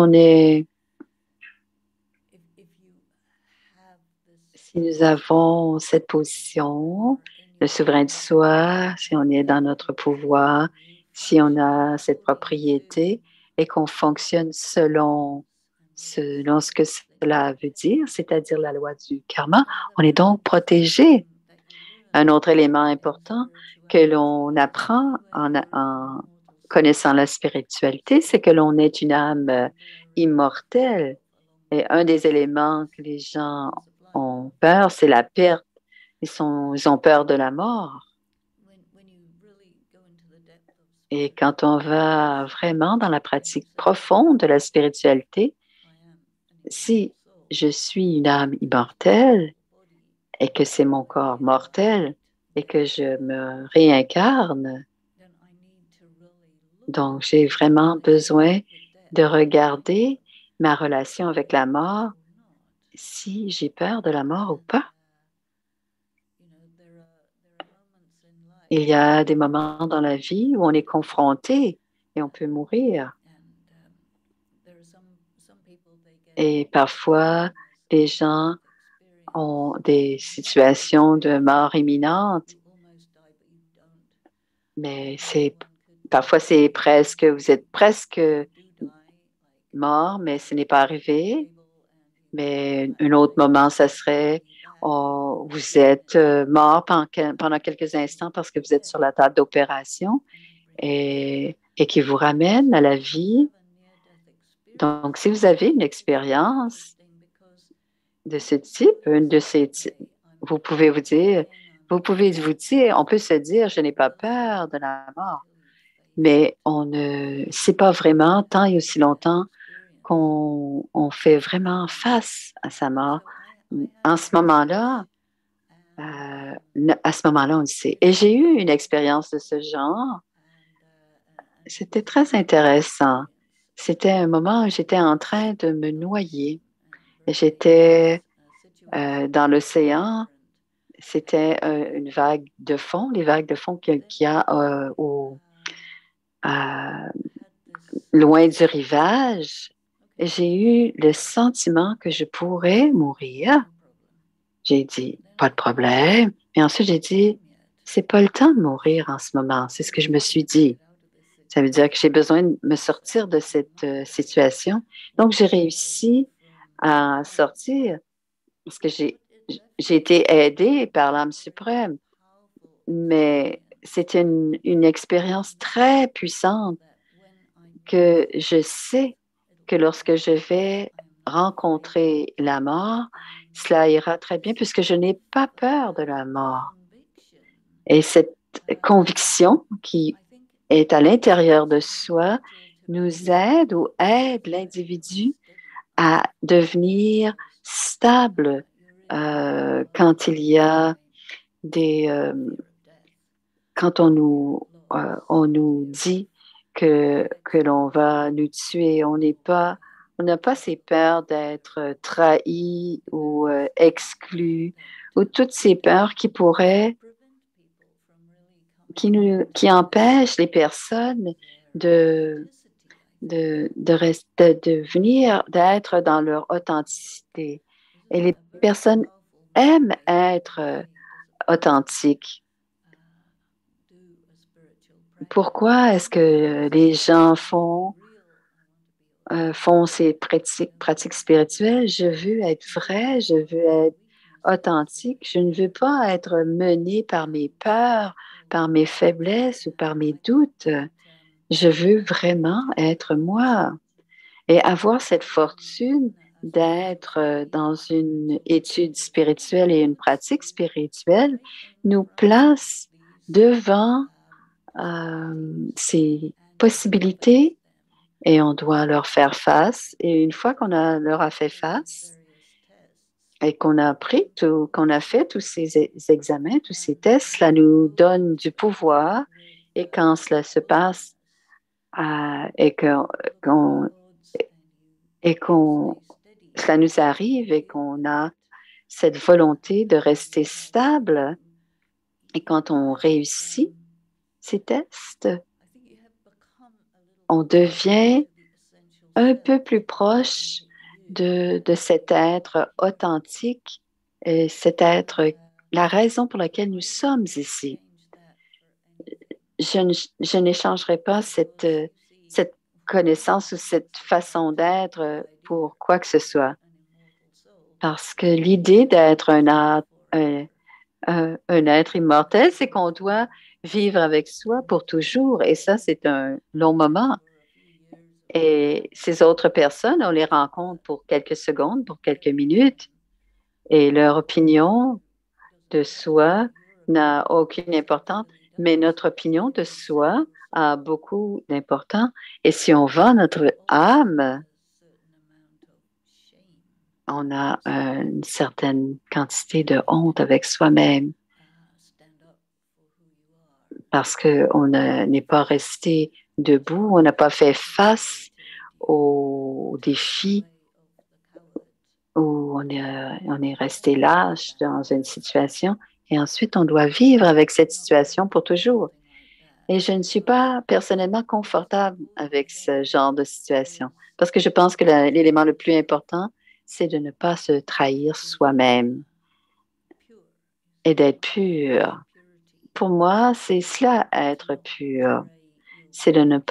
nous avons cette position, le souverain du soi, si on est dans notre pouvoir, si on a cette propriété et qu'on fonctionne selon ce que cela veut dire, c'est-à-dire la loi du karma, on est donc protégé. Un autre élément important que l'on apprend en connaissant la spiritualité, c'est que l'on est une âme immortelle. Et un des éléments que les gens ont peur, c'est la perte. Ils ont peur de la mort. Et quand on va vraiment dans la pratique profonde de la spiritualité, si je suis une âme immortelle et que c'est mon corps mortel et que je me réincarne, donc j'ai vraiment besoin de regarder ma relation avec la mort, si j'ai peur de la mort ou pas. Il y a des moments dans la vie où on est confronté et on peut mourir. Et parfois, les gens ont des situations de mort imminente, mais parfois vous êtes presque mort, mais ce n'est pas arrivé. Mais un autre moment, ça serait vous êtes mort pendant quelques instants parce que vous êtes sur la table d'opération et qui vous ramène à la vie. Donc, si vous avez une expérience de ce type, vous pouvez vous dire, on peut se dire, je n'ai pas peur de la mort, mais on ne sait pas vraiment tant et aussi longtemps qu'on fait vraiment face à sa mort. En ce moment-là, à ce moment-là, on le sait. Et j'ai eu une expérience de ce genre. C'était très intéressant. C'était un moment où j'étais en train de me noyer. J'étais dans l'océan. C'était une vague de fond, les vagues de fond qu'il y a loin du rivage. J'ai eu le sentiment que je pourrais mourir. J'ai dit, pas de problème. Et ensuite, j'ai dit, c'est pas le temps de mourir en ce moment. C'est ce que je me suis dit. Ça veut dire que j'ai besoin de me sortir de cette situation. Donc, j'ai réussi à sortir parce que j'ai été aidée par l'âme suprême, mais c'était une expérience très puissante que je sais que lorsque je vais rencontrer la mort, cela ira très bien puisque je n'ai pas peur de la mort. Et cette conviction qui est à l'intérieur de soi nous aide ou aide l'individu à devenir stable quand il y a quand on nous dit que l'on va nous tuer, on n'a pas ces peurs d'être trahi ou exclu ou toutes ces peurs qui empêchent les personnes de venir, d'être dans leur authenticité. Et les personnes aiment être authentiques. Pourquoi est-ce que les gens font ces pratiques spirituelles? Je veux être vrai, je veux être authentique. Je ne veux pas être menée par mes peurs, par mes faiblesses ou par mes doutes. Je veux vraiment être moi et avoir cette fortune d'être dans une étude spirituelle et une pratique spirituelle nous place devant ces possibilités et on doit leur faire face. Et une fois leur a fait face et qu'on a qu'on a fait tous ces examens, tous ces tests, cela nous donne du pouvoir. Et quand cela se passe et qu'on cela nous arrive et qu'on a cette volonté de rester stable, et quand on réussit ces tests, on devient un peu plus proche de cet être authentique et cet être, la raison pour laquelle nous sommes ici. Je n'échangerai pas cette connaissance ou cette façon d'être pour quoi que ce soit. Parce que l'idée d'être un être immortel, c'est qu'on doit vivre avec soi pour toujours. Et ça, c'est un long moment. Et ces autres personnes, on les rencontre pour quelques secondes, pour quelques minutes, et leur opinion de soi n'a aucune importance, mais notre opinion de soi a beaucoup d'importance. Et si on vend notre âme, on a une certaine quantité de honte avec soi-même parce qu'on n'est pas resté debout, on n'a pas fait face aux défis où on est resté lâche dans une situation et ensuite on doit vivre avec cette situation pour toujours. Et je ne suis pas personnellement confortable avec ce genre de situation parce que je pense que l'élément le plus important, c'est de ne pas se trahir soi-même et d'être pur. Pour moi, c'est cela, être pur. C'est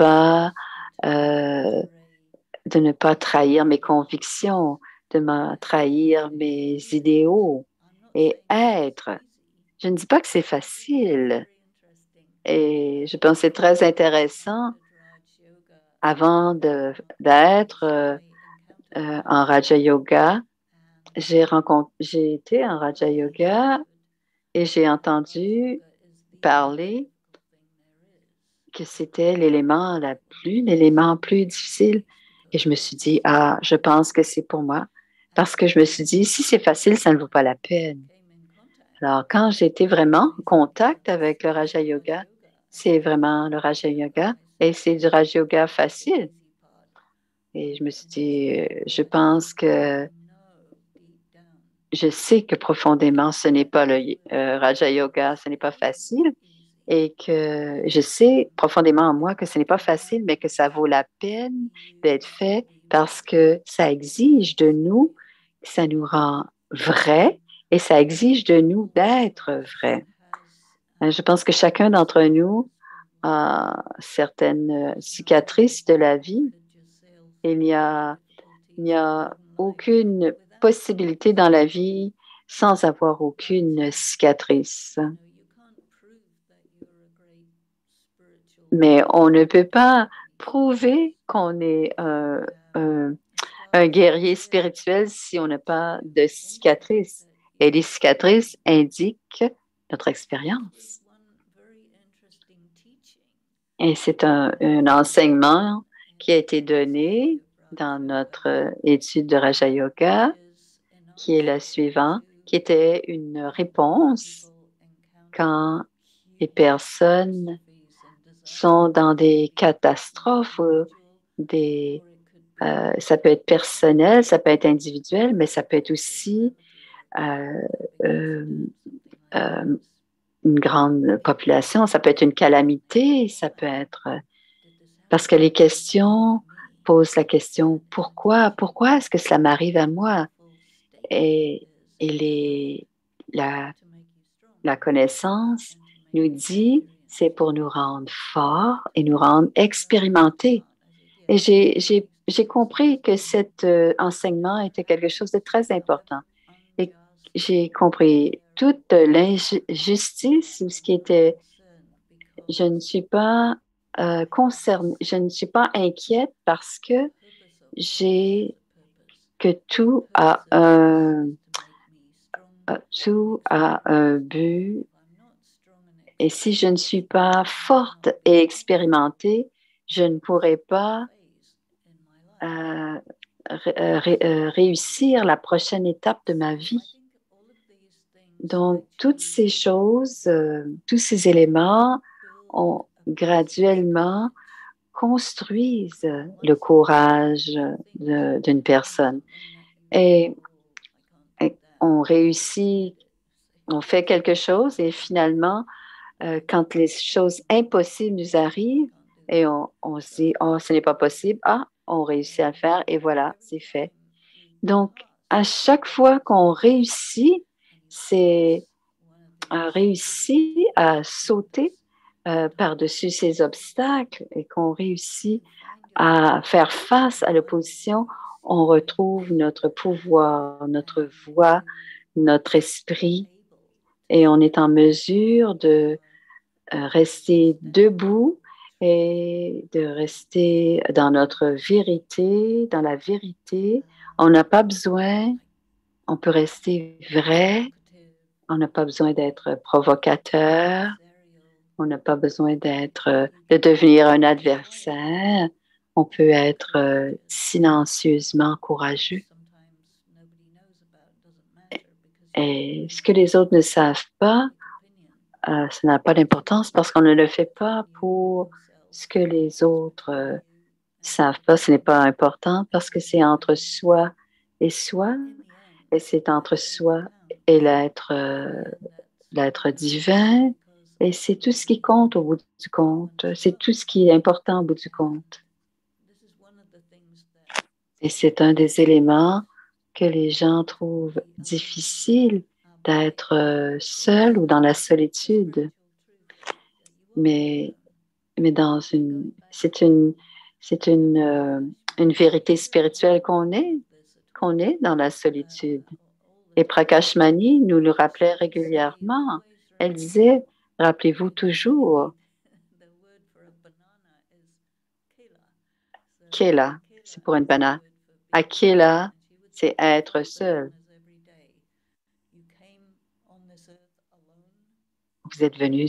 de ne pas trahir mes convictions, de ne trahir mes idéaux et être. Je ne dis pas que c'est facile et je pense que c'est très intéressant avant d'être en Raja Yoga. J'ai été en Raja Yoga et j'ai entendu parler que c'était l'élément plus difficile. Et je me suis dit, ah, je pense que c'est pour moi. Parce que je me suis dit, si c'est facile, ça ne vaut pas la peine. Alors, quand j'étais vraiment en contact avec le Raja Yoga, c'est vraiment le Raja Yoga et c'est du Raja Yoga facile. Et je me suis dit, je sais que profondément, ce n'est pas le Raja Yoga, ce n'est pas facile et que je sais profondément en moi que ce n'est pas facile, mais que ça vaut la peine d'être fait parce que ça exige de nous, ça nous rend vrais et ça exige de nous d'être vrais. Je pense que chacun d'entre nous à certaines cicatrices de la vie. Il n'y a, il n'y a aucune possibilité dans la vie sans avoir aucune cicatrice. Mais on ne peut pas prouver qu'on est un guerrier spirituel si on n'a pas de cicatrices. Et les cicatrices indiquent notre expérience. Et c'est un enseignement qui a été donné dans notre étude de Raja Yoga, qui est la suivante, qui était une réponse quand les personnes sont dans des catastrophes ou ça peut être personnel, ça peut être individuel, mais ça peut être aussi euh, euh, euh, une grande population, ça peut être une calamité, ça peut être parce que les questions posent la question pourquoi est-ce que cela m'arrive à moi? Et la connaissance nous dit c'est pour nous rendre forts et nous rendre expérimentés. Et j'ai compris que cet enseignement était quelque chose de très important. Et j'ai compris toute l'injustice ou ce qui était, je ne suis pas concernée, je ne suis pas inquiète parce que j'ai que tout a un but. Et si je ne suis pas forte et expérimentée, je ne pourrai pas euh, réussir la prochaine étape de ma vie. Donc, toutes ces choses, tous ces éléments ont graduellement construisent le courage d'une personne. Et, et on réussit, on fait quelque chose et finalement, quand les choses impossibles nous arrivent et on se dit, oh, ce n'est pas possible, ah, on réussit à le faire et voilà, c'est fait. Donc, à chaque fois qu'on réussit, c'est réussi à sauter par-dessus ces obstacles et qu'on réussit à faire face à l'opposition, on retrouve notre pouvoir, notre voix, notre esprit et on est en mesure de rester debout et de rester dans notre vérité, dans la vérité. On n'a pas besoin, on peut rester vrai, on n'a pas besoin d'être provocateur, on n'a pas besoin de devenir un adversaire. On peut être silencieusement courageux. Et ce que les autres ne savent pas, ça n'a pas d'importance parce qu'on ne le fait pas pour ce que les autres savent pas. Ce n'est pas important parce que c'est entre soi et soi, et c'est entre soi et l'être divin, et c'est tout ce qui compte au bout du compte. C'est tout ce qui est important au bout du compte. Et c'est un des éléments que les gens trouvent difficile d'être seul ou dans la solitude. Mais c'est une vérité spirituelle qu'on est dans la solitude. Et Prakashmani nous le rappelait régulièrement. Elle disait, rappelez-vous toujours, Kela, c'est pour une banane. Akela, c'est être seul. Vous êtes venu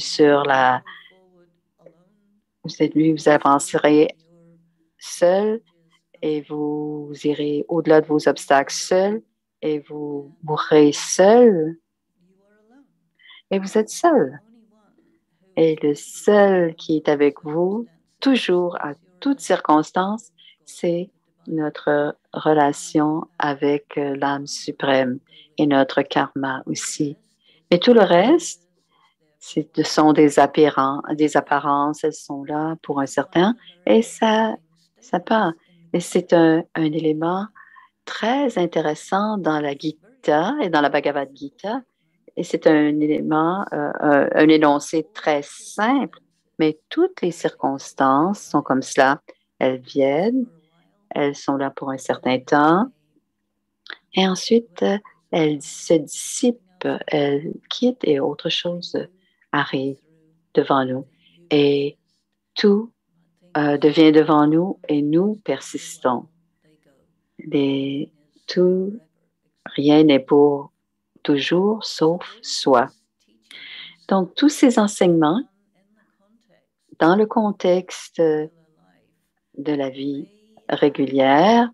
vous avancerez seul et vous irez au-delà de vos obstacles seul et vous mourrez seul et vous êtes seul. Et le seul qui est avec vous, toujours à toutes circonstances, c'est notre relation avec l'âme suprême et notre karma aussi. Et tout le reste, ce sont des apparences, elles sont là pour un certain, et ça part. Et c'est un élément très intéressant dans la Gita et dans la Bhagavad Gita, et c'est un élément, un énoncé très simple. Mais toutes les circonstances sont comme cela. Elles viennent, elles sont là pour un certain temps, et ensuite, elles se dissipent, elles quittent et autre chose arrive devant nous. Et tout devient devant nous et nous persistons. Les, tout, rien n'est pour toujours sauf soi. Donc, tous ces enseignements, dans le contexte de la vie régulière,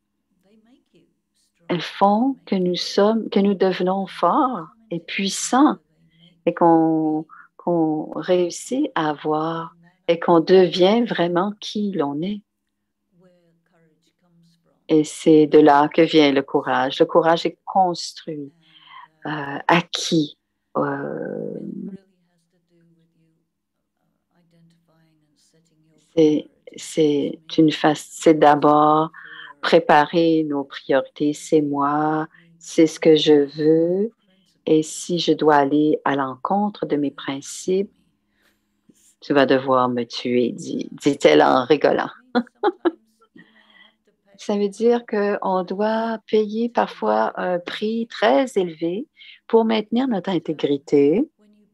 elles font que nous devenons forts et puissants et qu'on réussit à voir et qu'on devient vraiment qui l'on est. Et c'est de là que vient le courage. Le courage est construit, acquis. C'est d'abord préparer nos priorités. C'est moi, c'est ce que je veux. Et si je dois aller à l'encontre de mes principes, tu vas devoir me tuer, dit-elle en rigolant. Ça veut dire qu'on doit payer parfois un prix très élevé pour maintenir notre intégrité.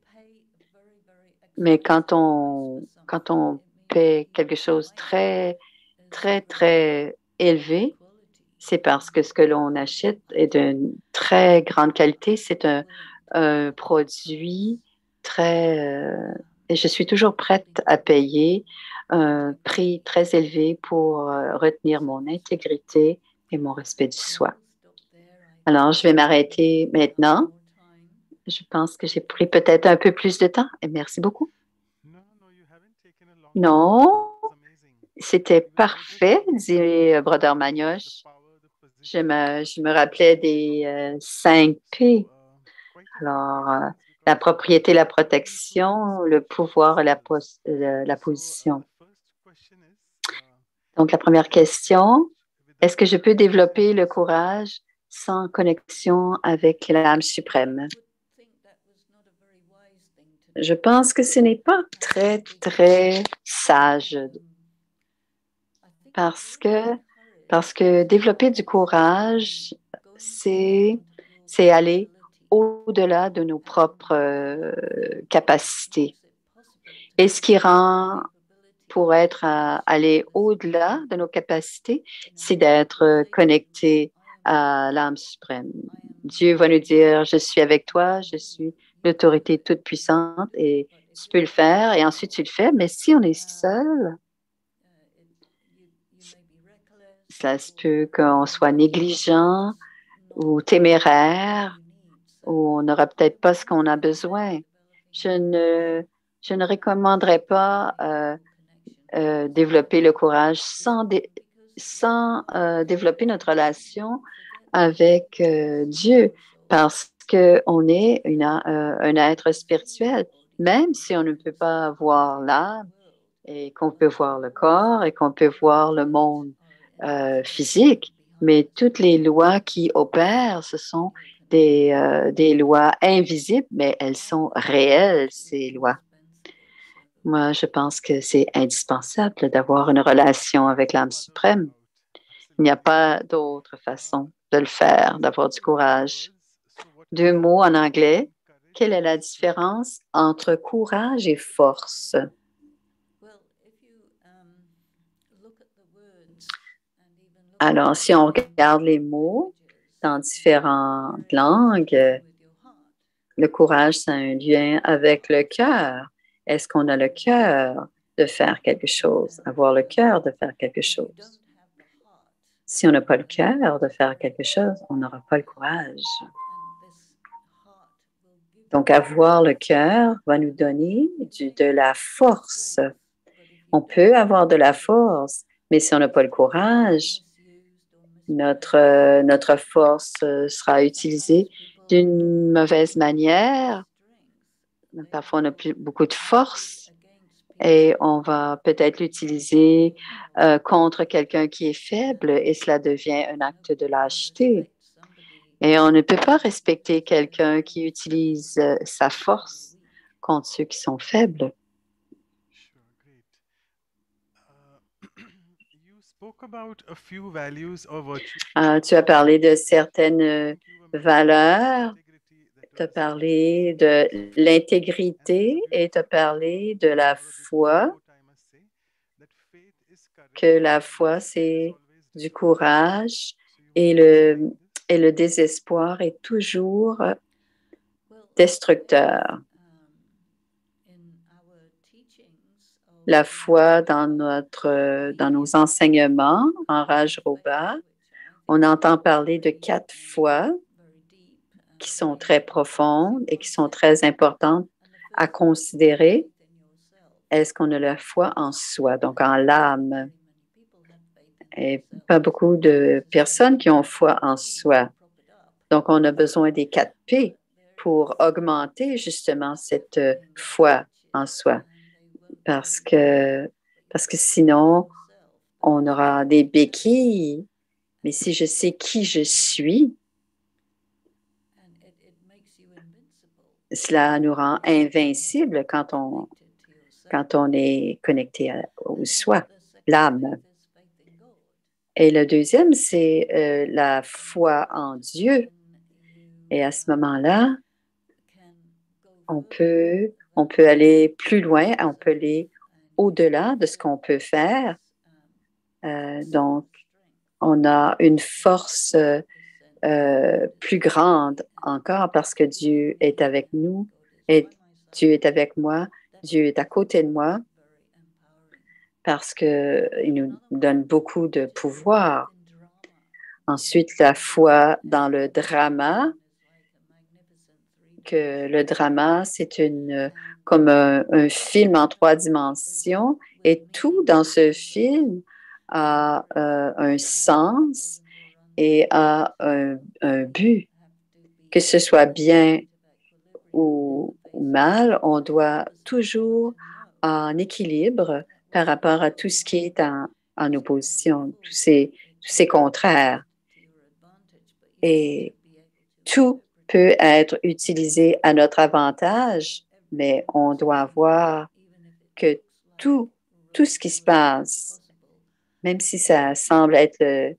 Mais quand on paie quelque chose très, très, très élevé, c'est parce que ce que l'on achète est d'une très grande qualité. C'est un produit très... et je suis toujours prête à payer un prix très élevé pour retenir mon intégrité et mon respect du soi. Alors, je vais m'arrêter maintenant. Je pense que j'ai pris peut-être un peu plus de temps. Et merci beaucoup. Non, c'était parfait, dit Brother Magnoche. Je me rappelais des 5 P. Alors, la propriété, la protection, le pouvoir et la position. Donc, la première question, est-ce que je peux développer le courage sans connexion avec l'âme suprême? Je pense que ce n'est pas très, très sage parce que développer du courage, c'est aller au-delà de nos propres capacités. Et ce qui rend pour aller au-delà de nos capacités, c'est d'être connecté à l'âme suprême. Dieu va nous dire, je suis avec toi, je suis l'autorité toute puissante et tu peux le faire et ensuite tu le fais. Mais si on est seul, ça se peut qu'on soit négligent ou téméraire ou on n'aura peut-être pas ce qu'on a besoin. Je ne recommanderais pas développer le courage sans développer notre relation avec Dieu parce qu'on est un être spirituel, même si on ne peut pas voir l'âme et qu'on peut voir le corps et qu'on peut voir le monde physique, mais toutes les lois qui opèrent, ce sont des lois invisibles, mais elles sont réelles, ces lois. Moi, je pense que c'est indispensable d'avoir une relation avec l'âme suprême. Il n'y a pas d'autre façon de le faire, d'avoir du courage. 2 mots en anglais. Quelle est la différence entre courage et force? Alors, si on regarde les mots dans différentes langues, le courage, c'est un lien avec le cœur. Est-ce qu'on a le cœur de faire quelque chose, avoir le cœur de faire quelque chose? Si on n'a pas le cœur de faire quelque chose, on n'aura pas le courage. Donc, avoir le cœur va nous donner de la force. On peut avoir de la force, mais si on n'a pas le courage, notre force sera utilisée d'une mauvaise manière. Parfois, on n'a plus beaucoup de force et on va peut-être l'utiliser contre quelqu'un qui est faible et cela devient un acte de lâcheté. Et on ne peut pas respecter quelqu'un qui utilise sa force contre ceux qui sont faibles. Tu as parlé de certaines valeurs, tu as parlé de l'intégrité et tu as parlé de la foi, que la foi, c'est du courage et le désespoir est toujours destructeur. La foi dans nos enseignements en Raj Roba, on entend parler de 4 fois qui sont très profondes et qui sont très importantes à considérer. Est-ce qu'on a la foi en soi, donc en l'âme? Et pas beaucoup de personnes qui ont foi en soi. Donc, on a besoin des 4 P pour augmenter justement cette foi en soi. Parce que sinon, on aura des béquilles. Mais si je sais qui je suis, cela nous rend invincibles quand on est connecté au soi, l'âme. Et le deuxième, c'est la foi en Dieu. Et à ce moment-là, on peut aller plus loin, on peut aller au-delà de ce qu'on peut faire. Donc, on a une force plus grande encore parce que Dieu est avec nous et Dieu est avec moi, Dieu est à côté de moi parce qu'il nous donne beaucoup de pouvoir. Ensuite, la foi dans le drama, que le drama, c'est comme un film en 3 dimensions et tout dans ce film a un sens et a un but. Que ce soit bien ou mal, on doit toujours en équilibre par rapport à tout ce qui est en opposition, tous ces contraires. Et tout peut être utilisé à notre avantage, mais on doit voir que tout ce qui se passe, même si ça semble être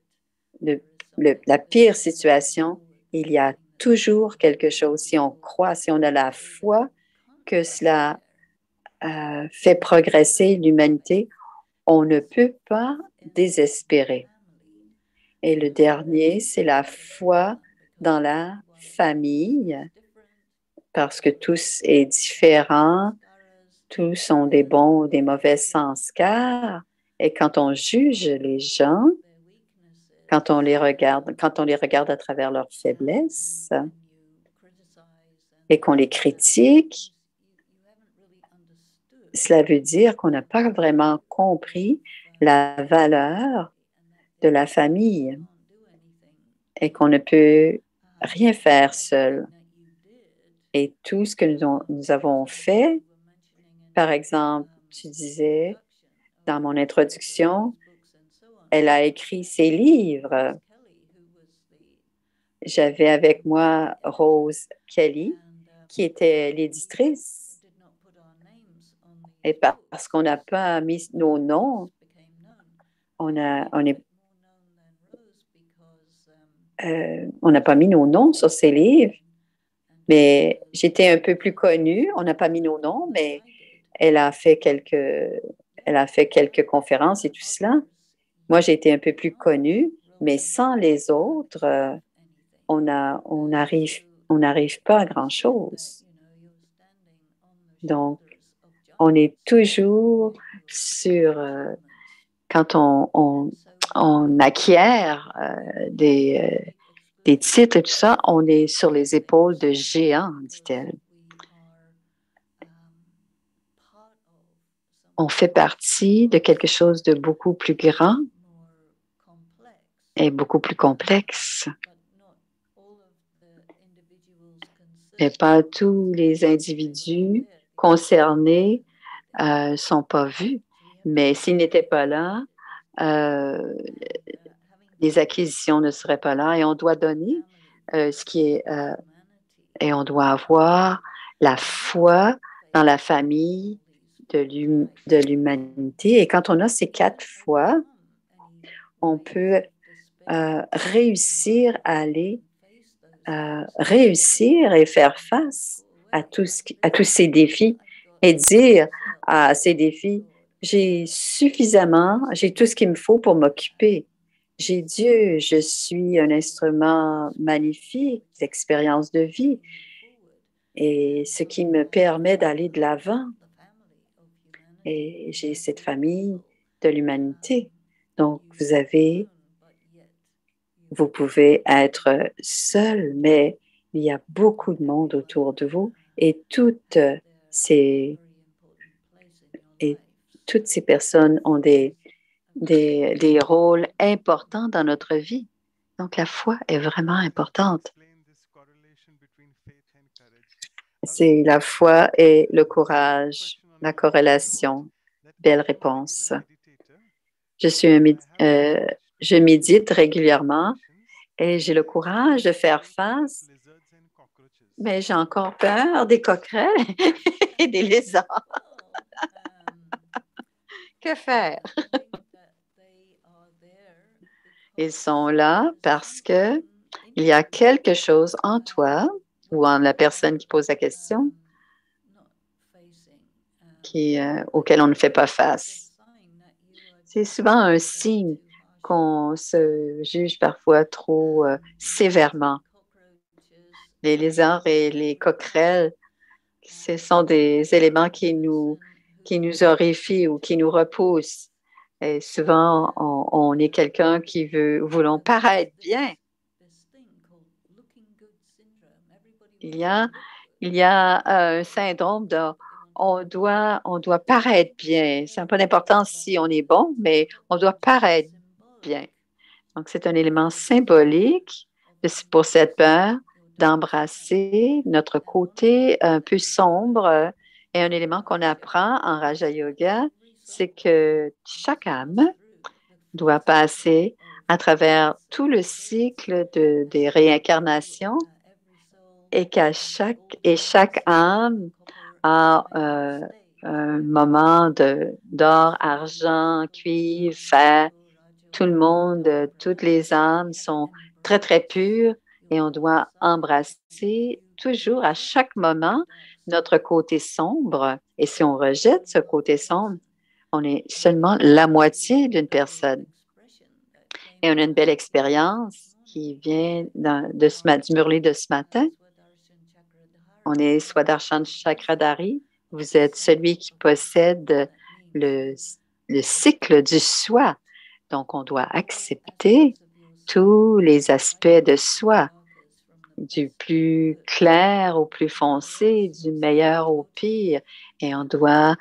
la pire situation, il y a toujours quelque chose. Si on croit, si on a la foi que cela fait progresser l'humanité, on ne peut pas désespérer. Et le dernier, c'est la foi dans la famille, parce que tous est différent, tous ont des bons ou des mauvais sanskars. Et quand on juge les gens, quand on les regarde à travers leurs faiblesses et qu'on les critique, cela veut dire qu'on n'a pas vraiment compris la valeur de la famille et qu'on ne peut rien faire seul. Et tout ce que nous avons fait, par exemple, tu disais dans mon introduction, elle a écrit ses livres. J'avais avec moi Rose Kelly, qui était l'éditrice. Et parce qu'on n'a pas mis nos noms, on n'a pas mis nos noms sur ces livres, mais j'étais un peu plus connue. On n'a pas mis nos noms, mais elle a fait quelques conférences et tout cela. Moi, j'ai été un peu plus connue, mais sans les autres, on n'arrive pas à grand-chose. Donc, on est toujours quand on acquiert des titres et tout ça, on est sur les épaules de géants, dit-elle. On fait partie de quelque chose de beaucoup plus grand et beaucoup plus complexe. Et pas tous les individus concernés ne sont pas vus. Mais s'ils n'étaient pas là, les acquisitions ne seraient pas là et on doit donner ce qui est... et on doit avoir la foi dans la famille de l'humanité. Et quand on a ces 4 fois, on peut réussir à réussir et faire face à à tous ces défis et dire à ces défis, j'ai tout ce qu'il me faut pour m'occuper. J'ai Dieu, je suis un instrument magnifique d'expérience de vie et ce qui me permet d'aller de l'avant. Et j'ai cette famille de l'humanité. Donc, vous pouvez être seul, mais il y a beaucoup de monde autour de vous et ces, et toutes ces personnes ont des rôles importants dans notre vie. Donc, la foi est vraiment importante. C'est la foi et le courage, la corrélation. Belle réponse. Je suis je médite régulièrement et j'ai le courage de faire face, mais j'ai encore peur des coquerelles et des lézards. Que faire? Ils sont là parce que il y a quelque chose en toi ou en la personne qui pose la question auquel on ne fait pas face. C'est souvent un signe qu'on se juge parfois trop sévèrement. Les lézards et les coquerelles, ce sont des éléments qui nous horrifient ou qui nous repoussent. Et souvent, on est quelqu'un qui voulons paraître bien. Il y a un syndrome de on doit paraître bien. Ça n'a pas d'importance si on est bon, mais on doit paraître bien. Donc, c'est un élément symbolique pour cette peur d'embrasser notre côté un peu sombre. Et un élément qu'on apprend en Raja Yoga, c'est que chaque âme doit passer à travers tout le cycle des réincarnations et chaque âme a un moment d'or, argent, cuivre, fer. Tout le monde, toutes les âmes sont très, très pures et on doit embrasser toujours à chaque moment notre côté sombre. Et si on rejette ce côté sombre, on est seulement la moitié d'une personne. Et on a une belle expérience qui vient du Murli de ce matin. On est Swadarshana Chakradhari. Vous êtes celui qui possède le cycle du soi. Donc, on doit accepter tous les aspects de soi, du plus clair au plus foncé, du meilleur au pire. Et on doit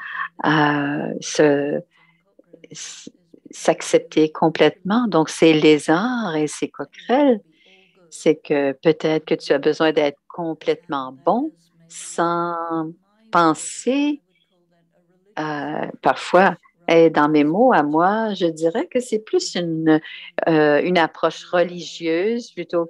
s'accepter complètement. Donc, ces lézards et ces coquerelles, c'est que peut-être que tu as besoin d'être complètement bon sans penser parfois. Et dans mes mots à moi, je dirais que c'est plus une approche religieuse plutôt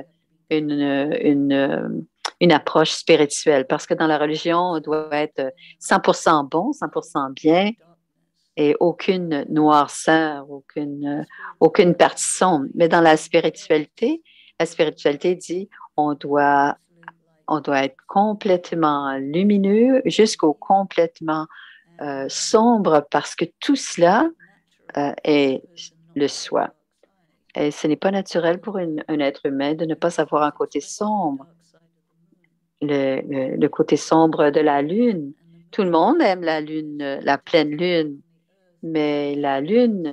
une approche spirituelle. Parce que dans la religion, on doit être 100% bon, 100% bien et aucune noirceur, aucune partie sombre. Mais dans la spiritualité dit on doit être complètement lumineux jusqu'au complètement sombre parce que tout cela est le soi. Et ce n'est pas naturel pour un être humain de ne pas savoir un côté sombre, le côté sombre de la lune. Tout le monde aime la lune, la pleine lune, mais la lune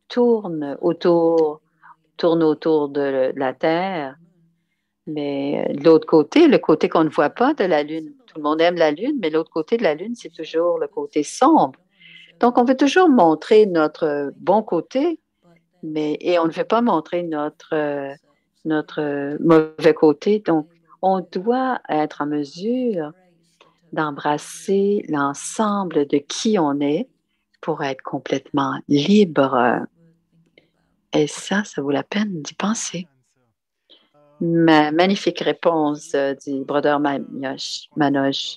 tourne autour de la Terre. Mais de l'autre côté, le côté qu'on ne voit pas de la lune, tout le monde aime la lune, mais l'autre côté de la lune, c'est toujours le côté sombre. Donc, on veut toujours montrer notre bon côté, et on ne veut pas montrer notre mauvais côté. Donc, on doit être en mesure d'embrasser l'ensemble de qui on est pour être complètement libre. Et ça vaut la peine d'y penser. Magnifique réponse, dit Brother Manoj.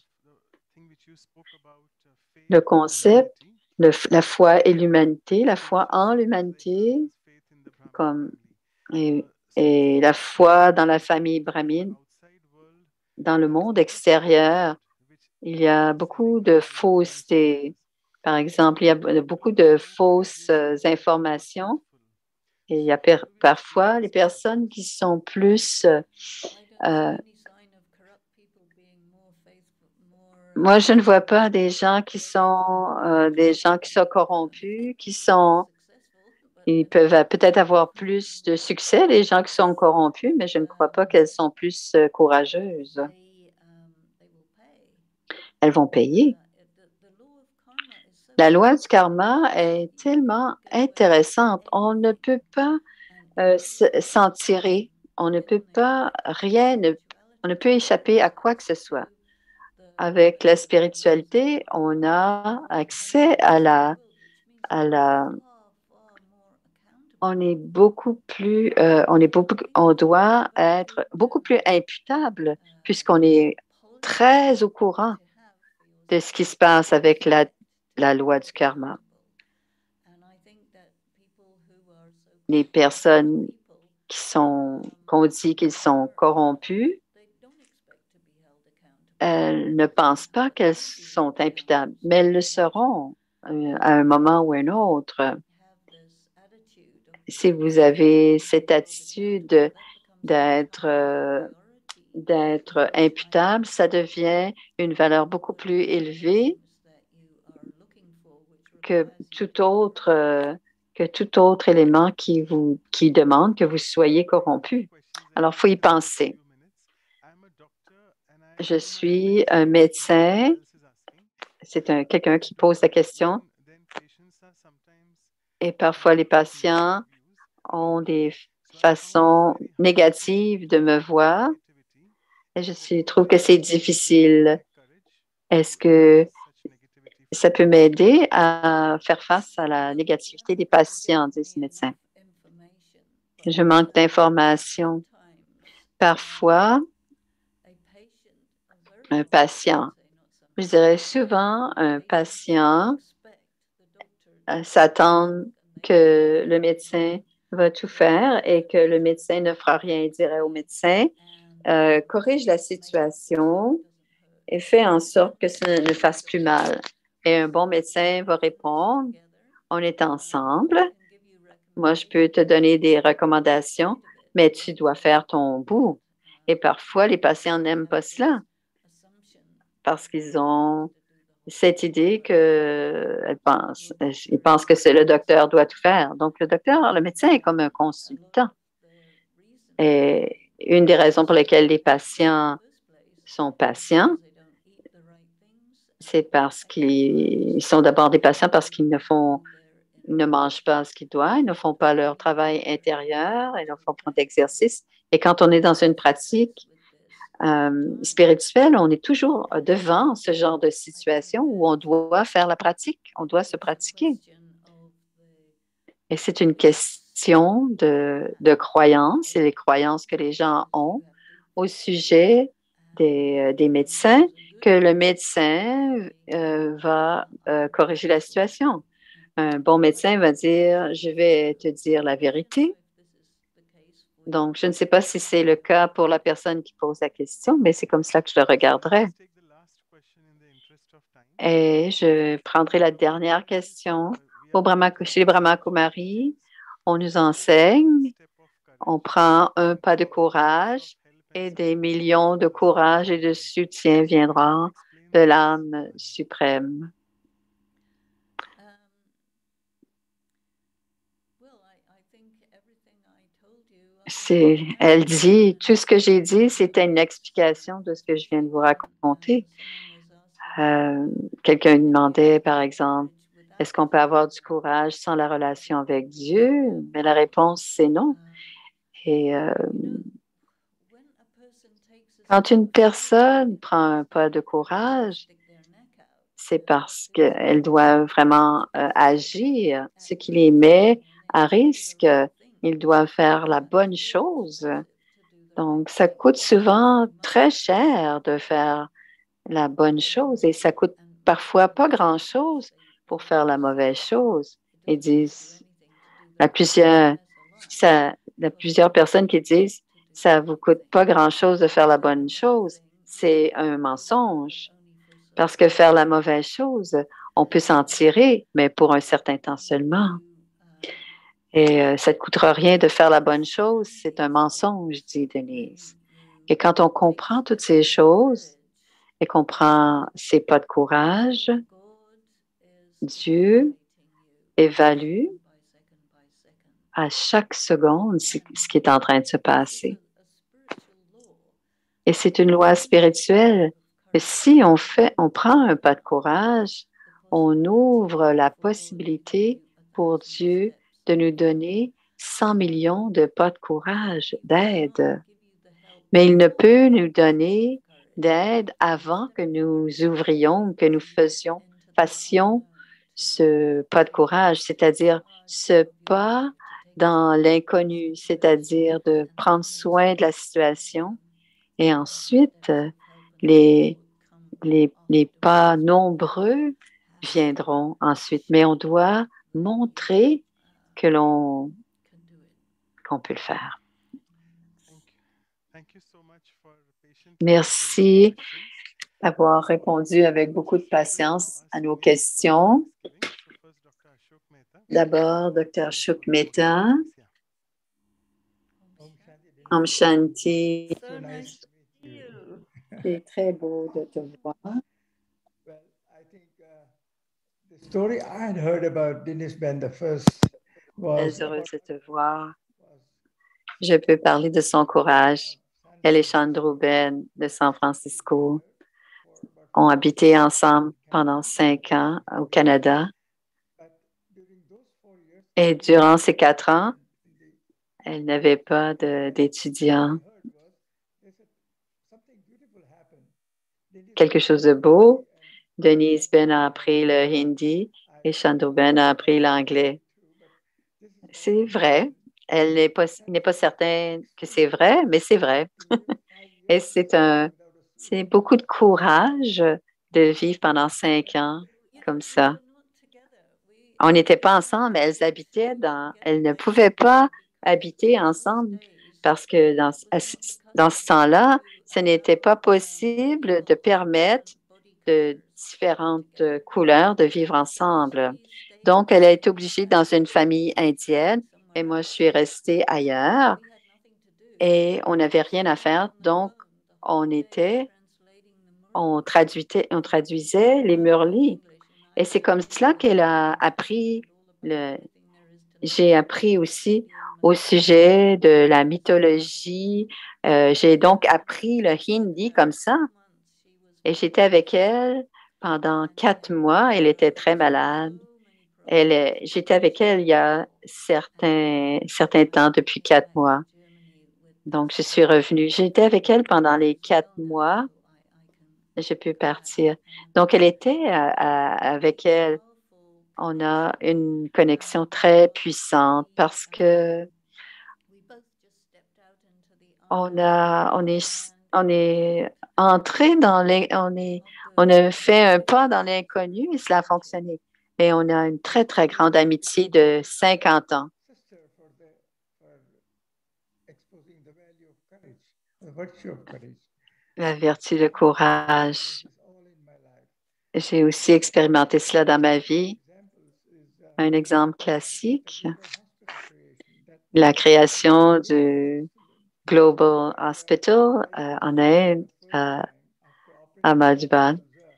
Le concept, la foi et l'humanité, la foi en l'humanité comme et, et la foi dans la famille brahmine, dans le monde extérieur, il y a beaucoup de fausseté. Par exemple, il y a beaucoup de fausses informations et il y a parfois les personnes qui sont plus moi, je ne vois pas des gens qui sont corrompus, ils peuvent peut-être avoir plus de succès, les gens qui sont corrompus, mais je ne crois pas qu'elles sont plus courageuses. Elles vont payer. La loi du karma est tellement intéressante. On ne peut pas s'en tirer. On ne peut pas on ne peut échapper à quoi que ce soit. Avec la spiritualité, on a accès à la, on est beaucoup plus, on doit être beaucoup plus imputable puisqu'on est très au courant de ce qui se passe avec la loi du karma. Les personnes qu'on dit qu'ils sont corrompus, elles ne pensent pas qu'elles sont imputables, mais elles le seront à un moment ou un autre. Si vous avez cette attitude d'être imputable, ça devient une valeur beaucoup plus élevée que tout autre élément qui demande que vous soyez corrompu. Alors, il faut y penser. Je suis un médecin. C'est quelqu'un qui pose la question. Et parfois, les patients ont des façons négatives de me voir. Et je trouve que c'est difficile. Est-ce que ça peut m'aider à faire face à la négativité des patients, disent les médecins? Je manque d'informations. Parfois, un patient, je dirais souvent, un patient s'attend que le médecin va tout faire et que le médecin ne fera rien. Il dirait au médecin, corrige la situation et fait en sorte que ça ne fasse plus mal. Et un bon médecin va répondre, on est ensemble. Moi, je peux te donner des recommandations, mais tu dois faire ton bout. Et parfois, les patients n'aiment pas cela parce qu'ils ont cette idée ils pensent que c'est le docteur doit tout faire. Donc, le médecin est comme un consultant. Et une des raisons pour lesquelles les patients sont patients, c'est parce qu'ils sont d'abord des patients parce qu'ils ne mangent pas ce qu'ils doivent, ils ne font pas leur travail intérieur, ils ne font pas d'exercice. Et quand on est dans une pratique spirituelle, on est toujours devant ce genre de situation où on doit faire la pratique, on doit se pratiquer. Et c'est une question de croyances et les croyances que les gens ont au sujet des médecins, que le médecin va corriger la situation. Un bon médecin va dire, je vais te dire la vérité. Donc, je ne sais pas si c'est le cas pour la personne qui pose la question, mais c'est comme cela que je le regarderais. Et je prendrai la dernière question. Chez les Brahma Kumaris, on nous enseigne, on prend un pas de courage et des millions de courage et de soutien viendront de l'âme suprême. Elle dit, tout ce que j'ai dit, c'était une explication de ce que je viens de vous raconter. Quelqu'un demandait, par exemple, est-ce qu'on peut avoir du courage sans la relation avec Dieu? Mais la réponse, c'est non. Et quand une personne prend un pas de courage, c'est parce qu'elle doit vraiment agir, ce qui les met à risque. Ils doivent faire la bonne chose. Donc, ça coûte souvent très cher de faire la bonne chose et ça coûte parfois pas grand-chose pour faire la mauvaise chose. Ils disent, Il y a plusieurs personnes qui disent ça ne vous coûte pas grand-chose de faire la bonne chose. C'est un mensonge parce que faire la mauvaise chose, on peut s'en tirer, mais pour un certain temps seulement. Et ça ne coûtera rien de faire la bonne chose. C'est un mensonge, dit Denise. Et quand on comprend toutes ces choses et qu'on prend ses pas de courage, Dieu évalue à chaque seconde ce qui est en train de se passer. Et c'est une loi spirituelle. Et si on prend un pas de courage, on ouvre la possibilité pour Dieu de nous donner 100 millions de pas de courage, d'aide. Mais il ne peut nous donner d'aide avant que nous ouvrions, que nous fassions ce pas de courage, c'est-à-dire ce pas dans l'inconnu, c'est-à-dire de prendre soin de la situation. Et ensuite, les pas nombreux viendront ensuite. Mais on doit montrer qu'on peut le faire. Merci d'avoir répondu avec beaucoup de patience à nos questions. D'abord, Dr. Ashok Mehta. Om Shanti. C'est très beau de te voir. Très heureuse de te voir. Je peux parler de son courage. Elle et Chandru Ben de San Francisco ont habité ensemble pendant 5 ans au Canada. Et durant ces 4 ans, elle n'avait pas d'étudiants. Quelque chose de beau. Denise Ben a appris le hindi et Chandru Ben a appris l'anglais. C'est vrai. Elle n'est pas certaine que c'est vrai, mais c'est vrai. Et c'est beaucoup de courage de vivre pendant 5 ans comme ça. On n'était pas ensemble, mais elles ne pouvaient pas habiter ensemble parce que dans ce temps-là, ce n'était pas possible de permettre de différentes couleurs de vivre ensemble. Donc, elle a été obligée dans une famille indienne et moi, je suis restée ailleurs et on n'avait rien à faire. Donc, on traduisait les Murlis. Et c'est comme cela qu'elle a appris j'ai appris aussi au sujet de la mythologie. J'ai donc appris le hindi comme ça. Et j'étais avec elle pendant 4 mois. Elle était très malade. J'étais avec elle il y a certains temps, depuis 4 mois. Donc, je suis revenue. J'étais avec elle pendant les 4 mois. J'ai pu partir. Donc, elle était avec elle. On a une connexion très puissante parce que on est entré on a fait un pas dans l'inconnu et cela a fonctionné. Et on a une très, très grande amitié de 50 ans. La vertu de courage. J'ai aussi expérimenté cela dans ma vie. Un exemple classique, la création du Global Hospital en Inde, à Ahmedabad.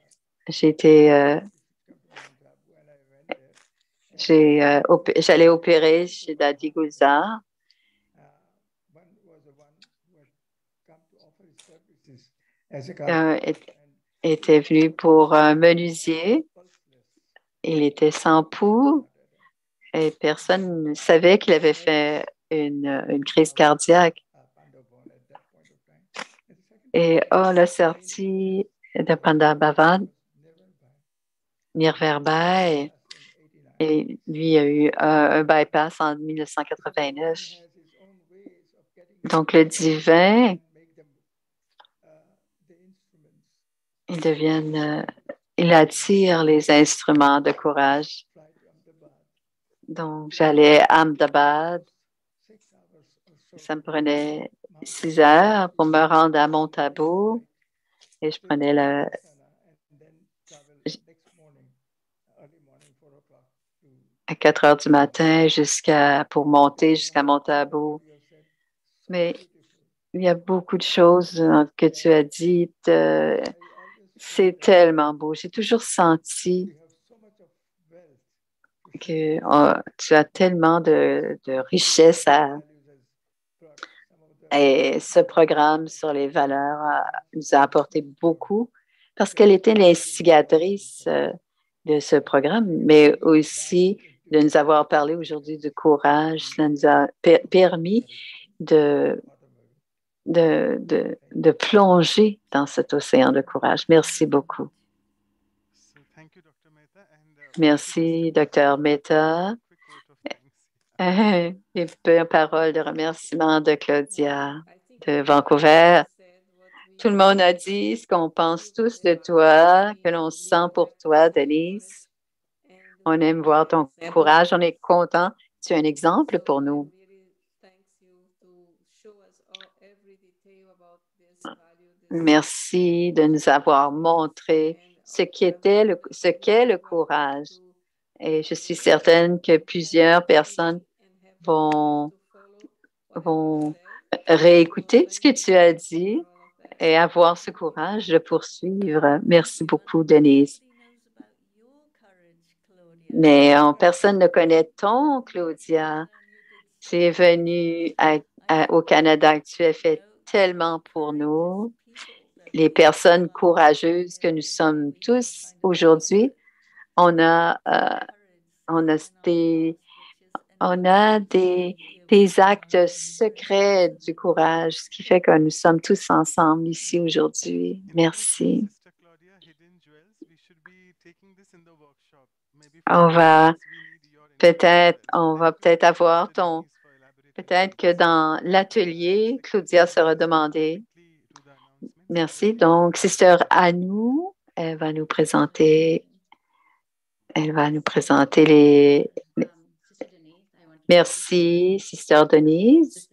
J'allais opérer chez Dadi Gulzar. Était venu pour un menuisier. Il était sans pouls et personne ne savait qu'il avait fait une crise cardiaque. Et la sortie de Pandabhavad, Nirverbhai, et lui a eu un bypass en 1989. Donc, le divin, il attire les instruments de courage. Donc, j'allais à Ahmedabad Ça me prenait 6 heures pour me rendre à Montabaur et je prenais à 4 heures du matin pour monter jusqu'à Montabaur. Mais il y a beaucoup de choses que tu as dites. C'est tellement beau. J'ai toujours senti que tu as tellement de richesse et ce programme sur les valeurs nous a apporté beaucoup parce qu'elle était l'instigatrice de ce programme, mais aussi de nous avoir parlé aujourd'hui du courage. Cela nous a permis de plonger dans cet océan de courage. Merci beaucoup. Merci, Dr. Mehta. Les paroles de remerciement de Claudia de Vancouver. Tout le monde a dit ce qu'on pense tous de toi, que l'on sent pour toi, Denise. On aime voir ton courage. On est content. Tu es un exemple pour nous. Merci de nous avoir montré ce qu'est le courage. Et je suis certaine que plusieurs personnes vont réécouter ce que tu as dit et avoir ce courage de poursuivre. Merci beaucoup, Denise. Mais personne ne connaît ton, Claudia. Tu es venue au Canada, tu as fait tellement pour nous. Les personnes courageuses que nous sommes tous aujourd'hui, on a des actes secrets du courage, ce qui fait que nous sommes tous ensemble ici aujourd'hui. Merci. On va peut-être avoir peut-être que dans l'atelier, Claudia sera demandée. Merci. Donc, Sister Anou, elle va nous présenter les. Merci, Sister Denise.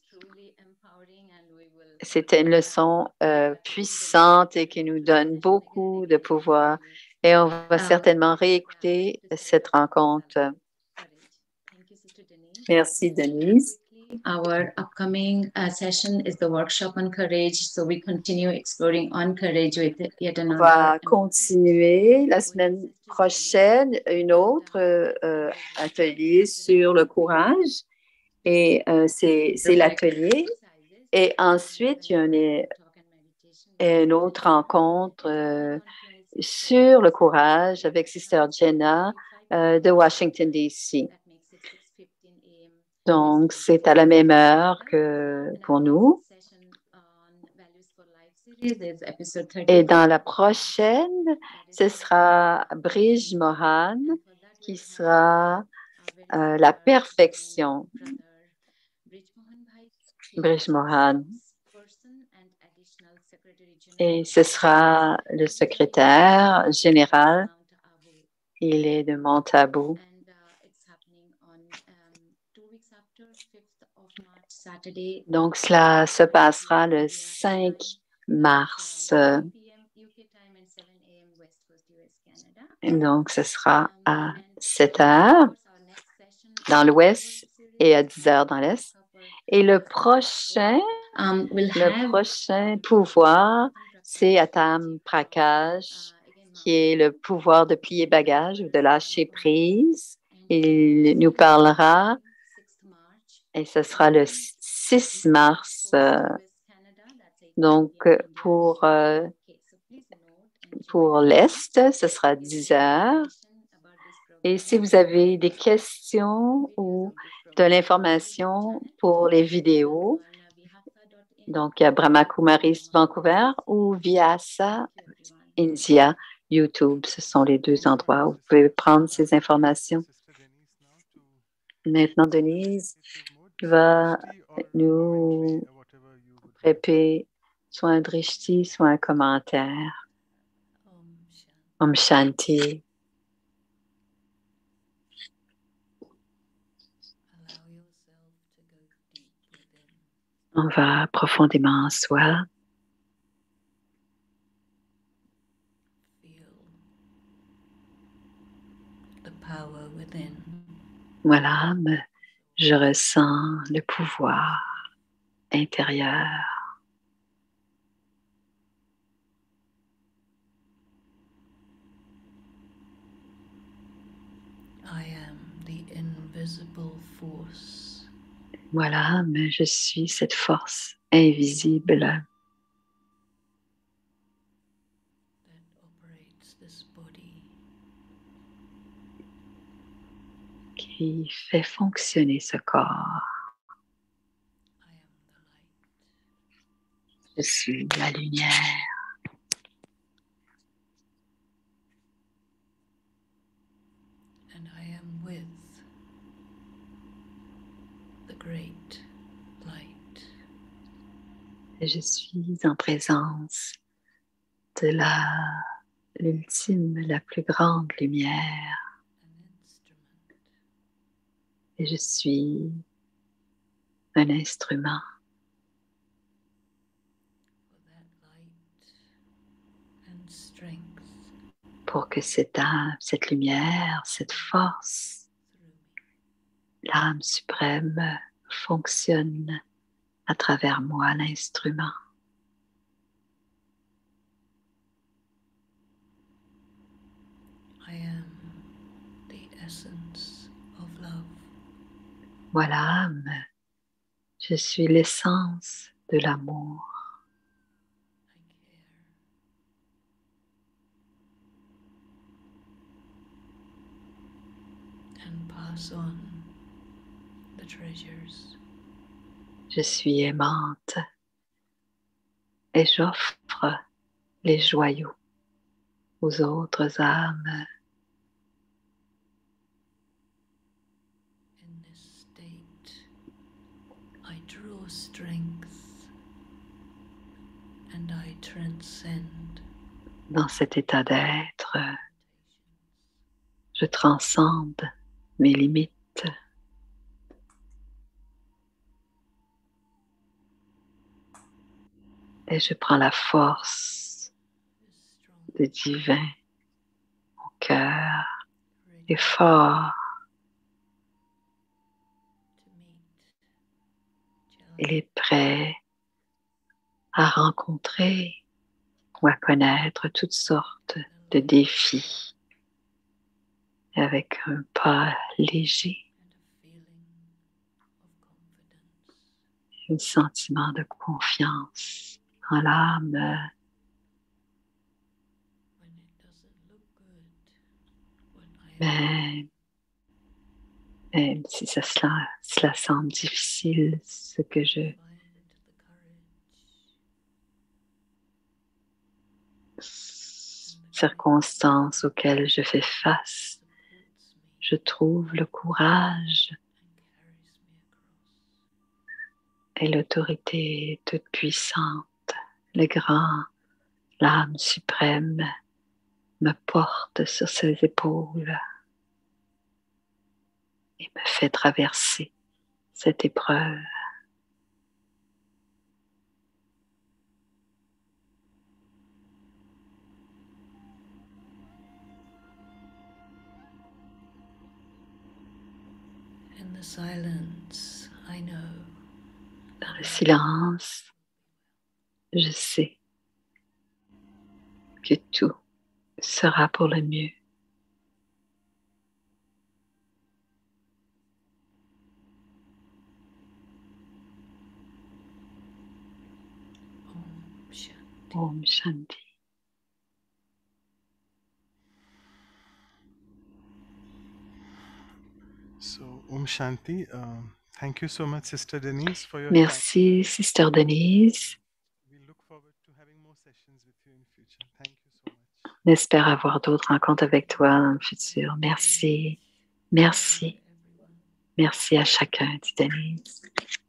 C'était une leçon puissante et qui nous donne beaucoup de pouvoir. Et on va certainement réécouter cette rencontre. Merci, Denise. Our upcoming session is the workshop on courage. So we continue exploring on courage with yet another. On va continuer la semaine prochaine une autre atelier sur le courage. Et c'est l'atelier. Et ensuite, il y a une autre rencontre sur le courage avec Sister Jenna de Washington, D.C. Donc, c'est à la même heure que pour nous. Et dans la prochaine, ce sera Brij Mohan qui sera la perfection. Brij Mohan. Et ce sera le secrétaire général. Il est de Montabaur. Donc, cela se passera le 5 mars. Donc, ce sera à 7 heures dans l'ouest et à 10 heures dans l'est. Et le prochain pouvoir, c'est Atam Prakash, qui est le pouvoir de plier bagage ou de lâcher prise. Il nous parlera, et ce sera le 6 mars. Donc, pour l'Est, ce sera 10 heures. Et si vous avez des questions ou de l'information pour les vidéos, donc à Brahma Kumaris Vancouver ou Vyasa India YouTube, ce sont les deux endroits où vous pouvez prendre ces informations. Maintenant, Denise va nous prêter soit un drishti, soit un commentaire. Om Shanti. On va profondément en soi. Voilà, je ressens le pouvoir intérieur. Voilà, mais je suis cette force invisible qui fait fonctionner ce corps. Je suis la lumière. Et je suis en présence de l'ultime, la plus grande lumière. Et je suis un instrument pour que cette âme, cette lumière, cette force, l'âme suprême fonctionne à travers moi, l'instrument. Voilà, je suis l'essence de l'amour. Je suis aimante et j'offre les joyaux aux autres âmes. Dans cet état d'être, je transcende mes limites. Et je prends la force du divin. Mon cœur est fort. Il est prêt à rencontrer ou à connaître toutes sortes de défis avec un pas léger, un sentiment de confiance en l'âme. Mais même si cela semble difficile, ce que circonstances auxquelles je fais face, je trouve le courage et l'autorité toute puissante, le grand, l'âme suprême me porte sur ses épaules et me fait traverser cette épreuve. Dans le silence, je sais que tout sera pour le mieux. Om Shanti. So, Om Shanti. Thank you so much, Sister Denise, for your Merci, Sister Denise. time. We look forward to having more sessions with you in future. Thank you so much. On espère avoir d'autres rencontres avec toi dans le futur. Merci, merci, merci à chacun, dit Denise.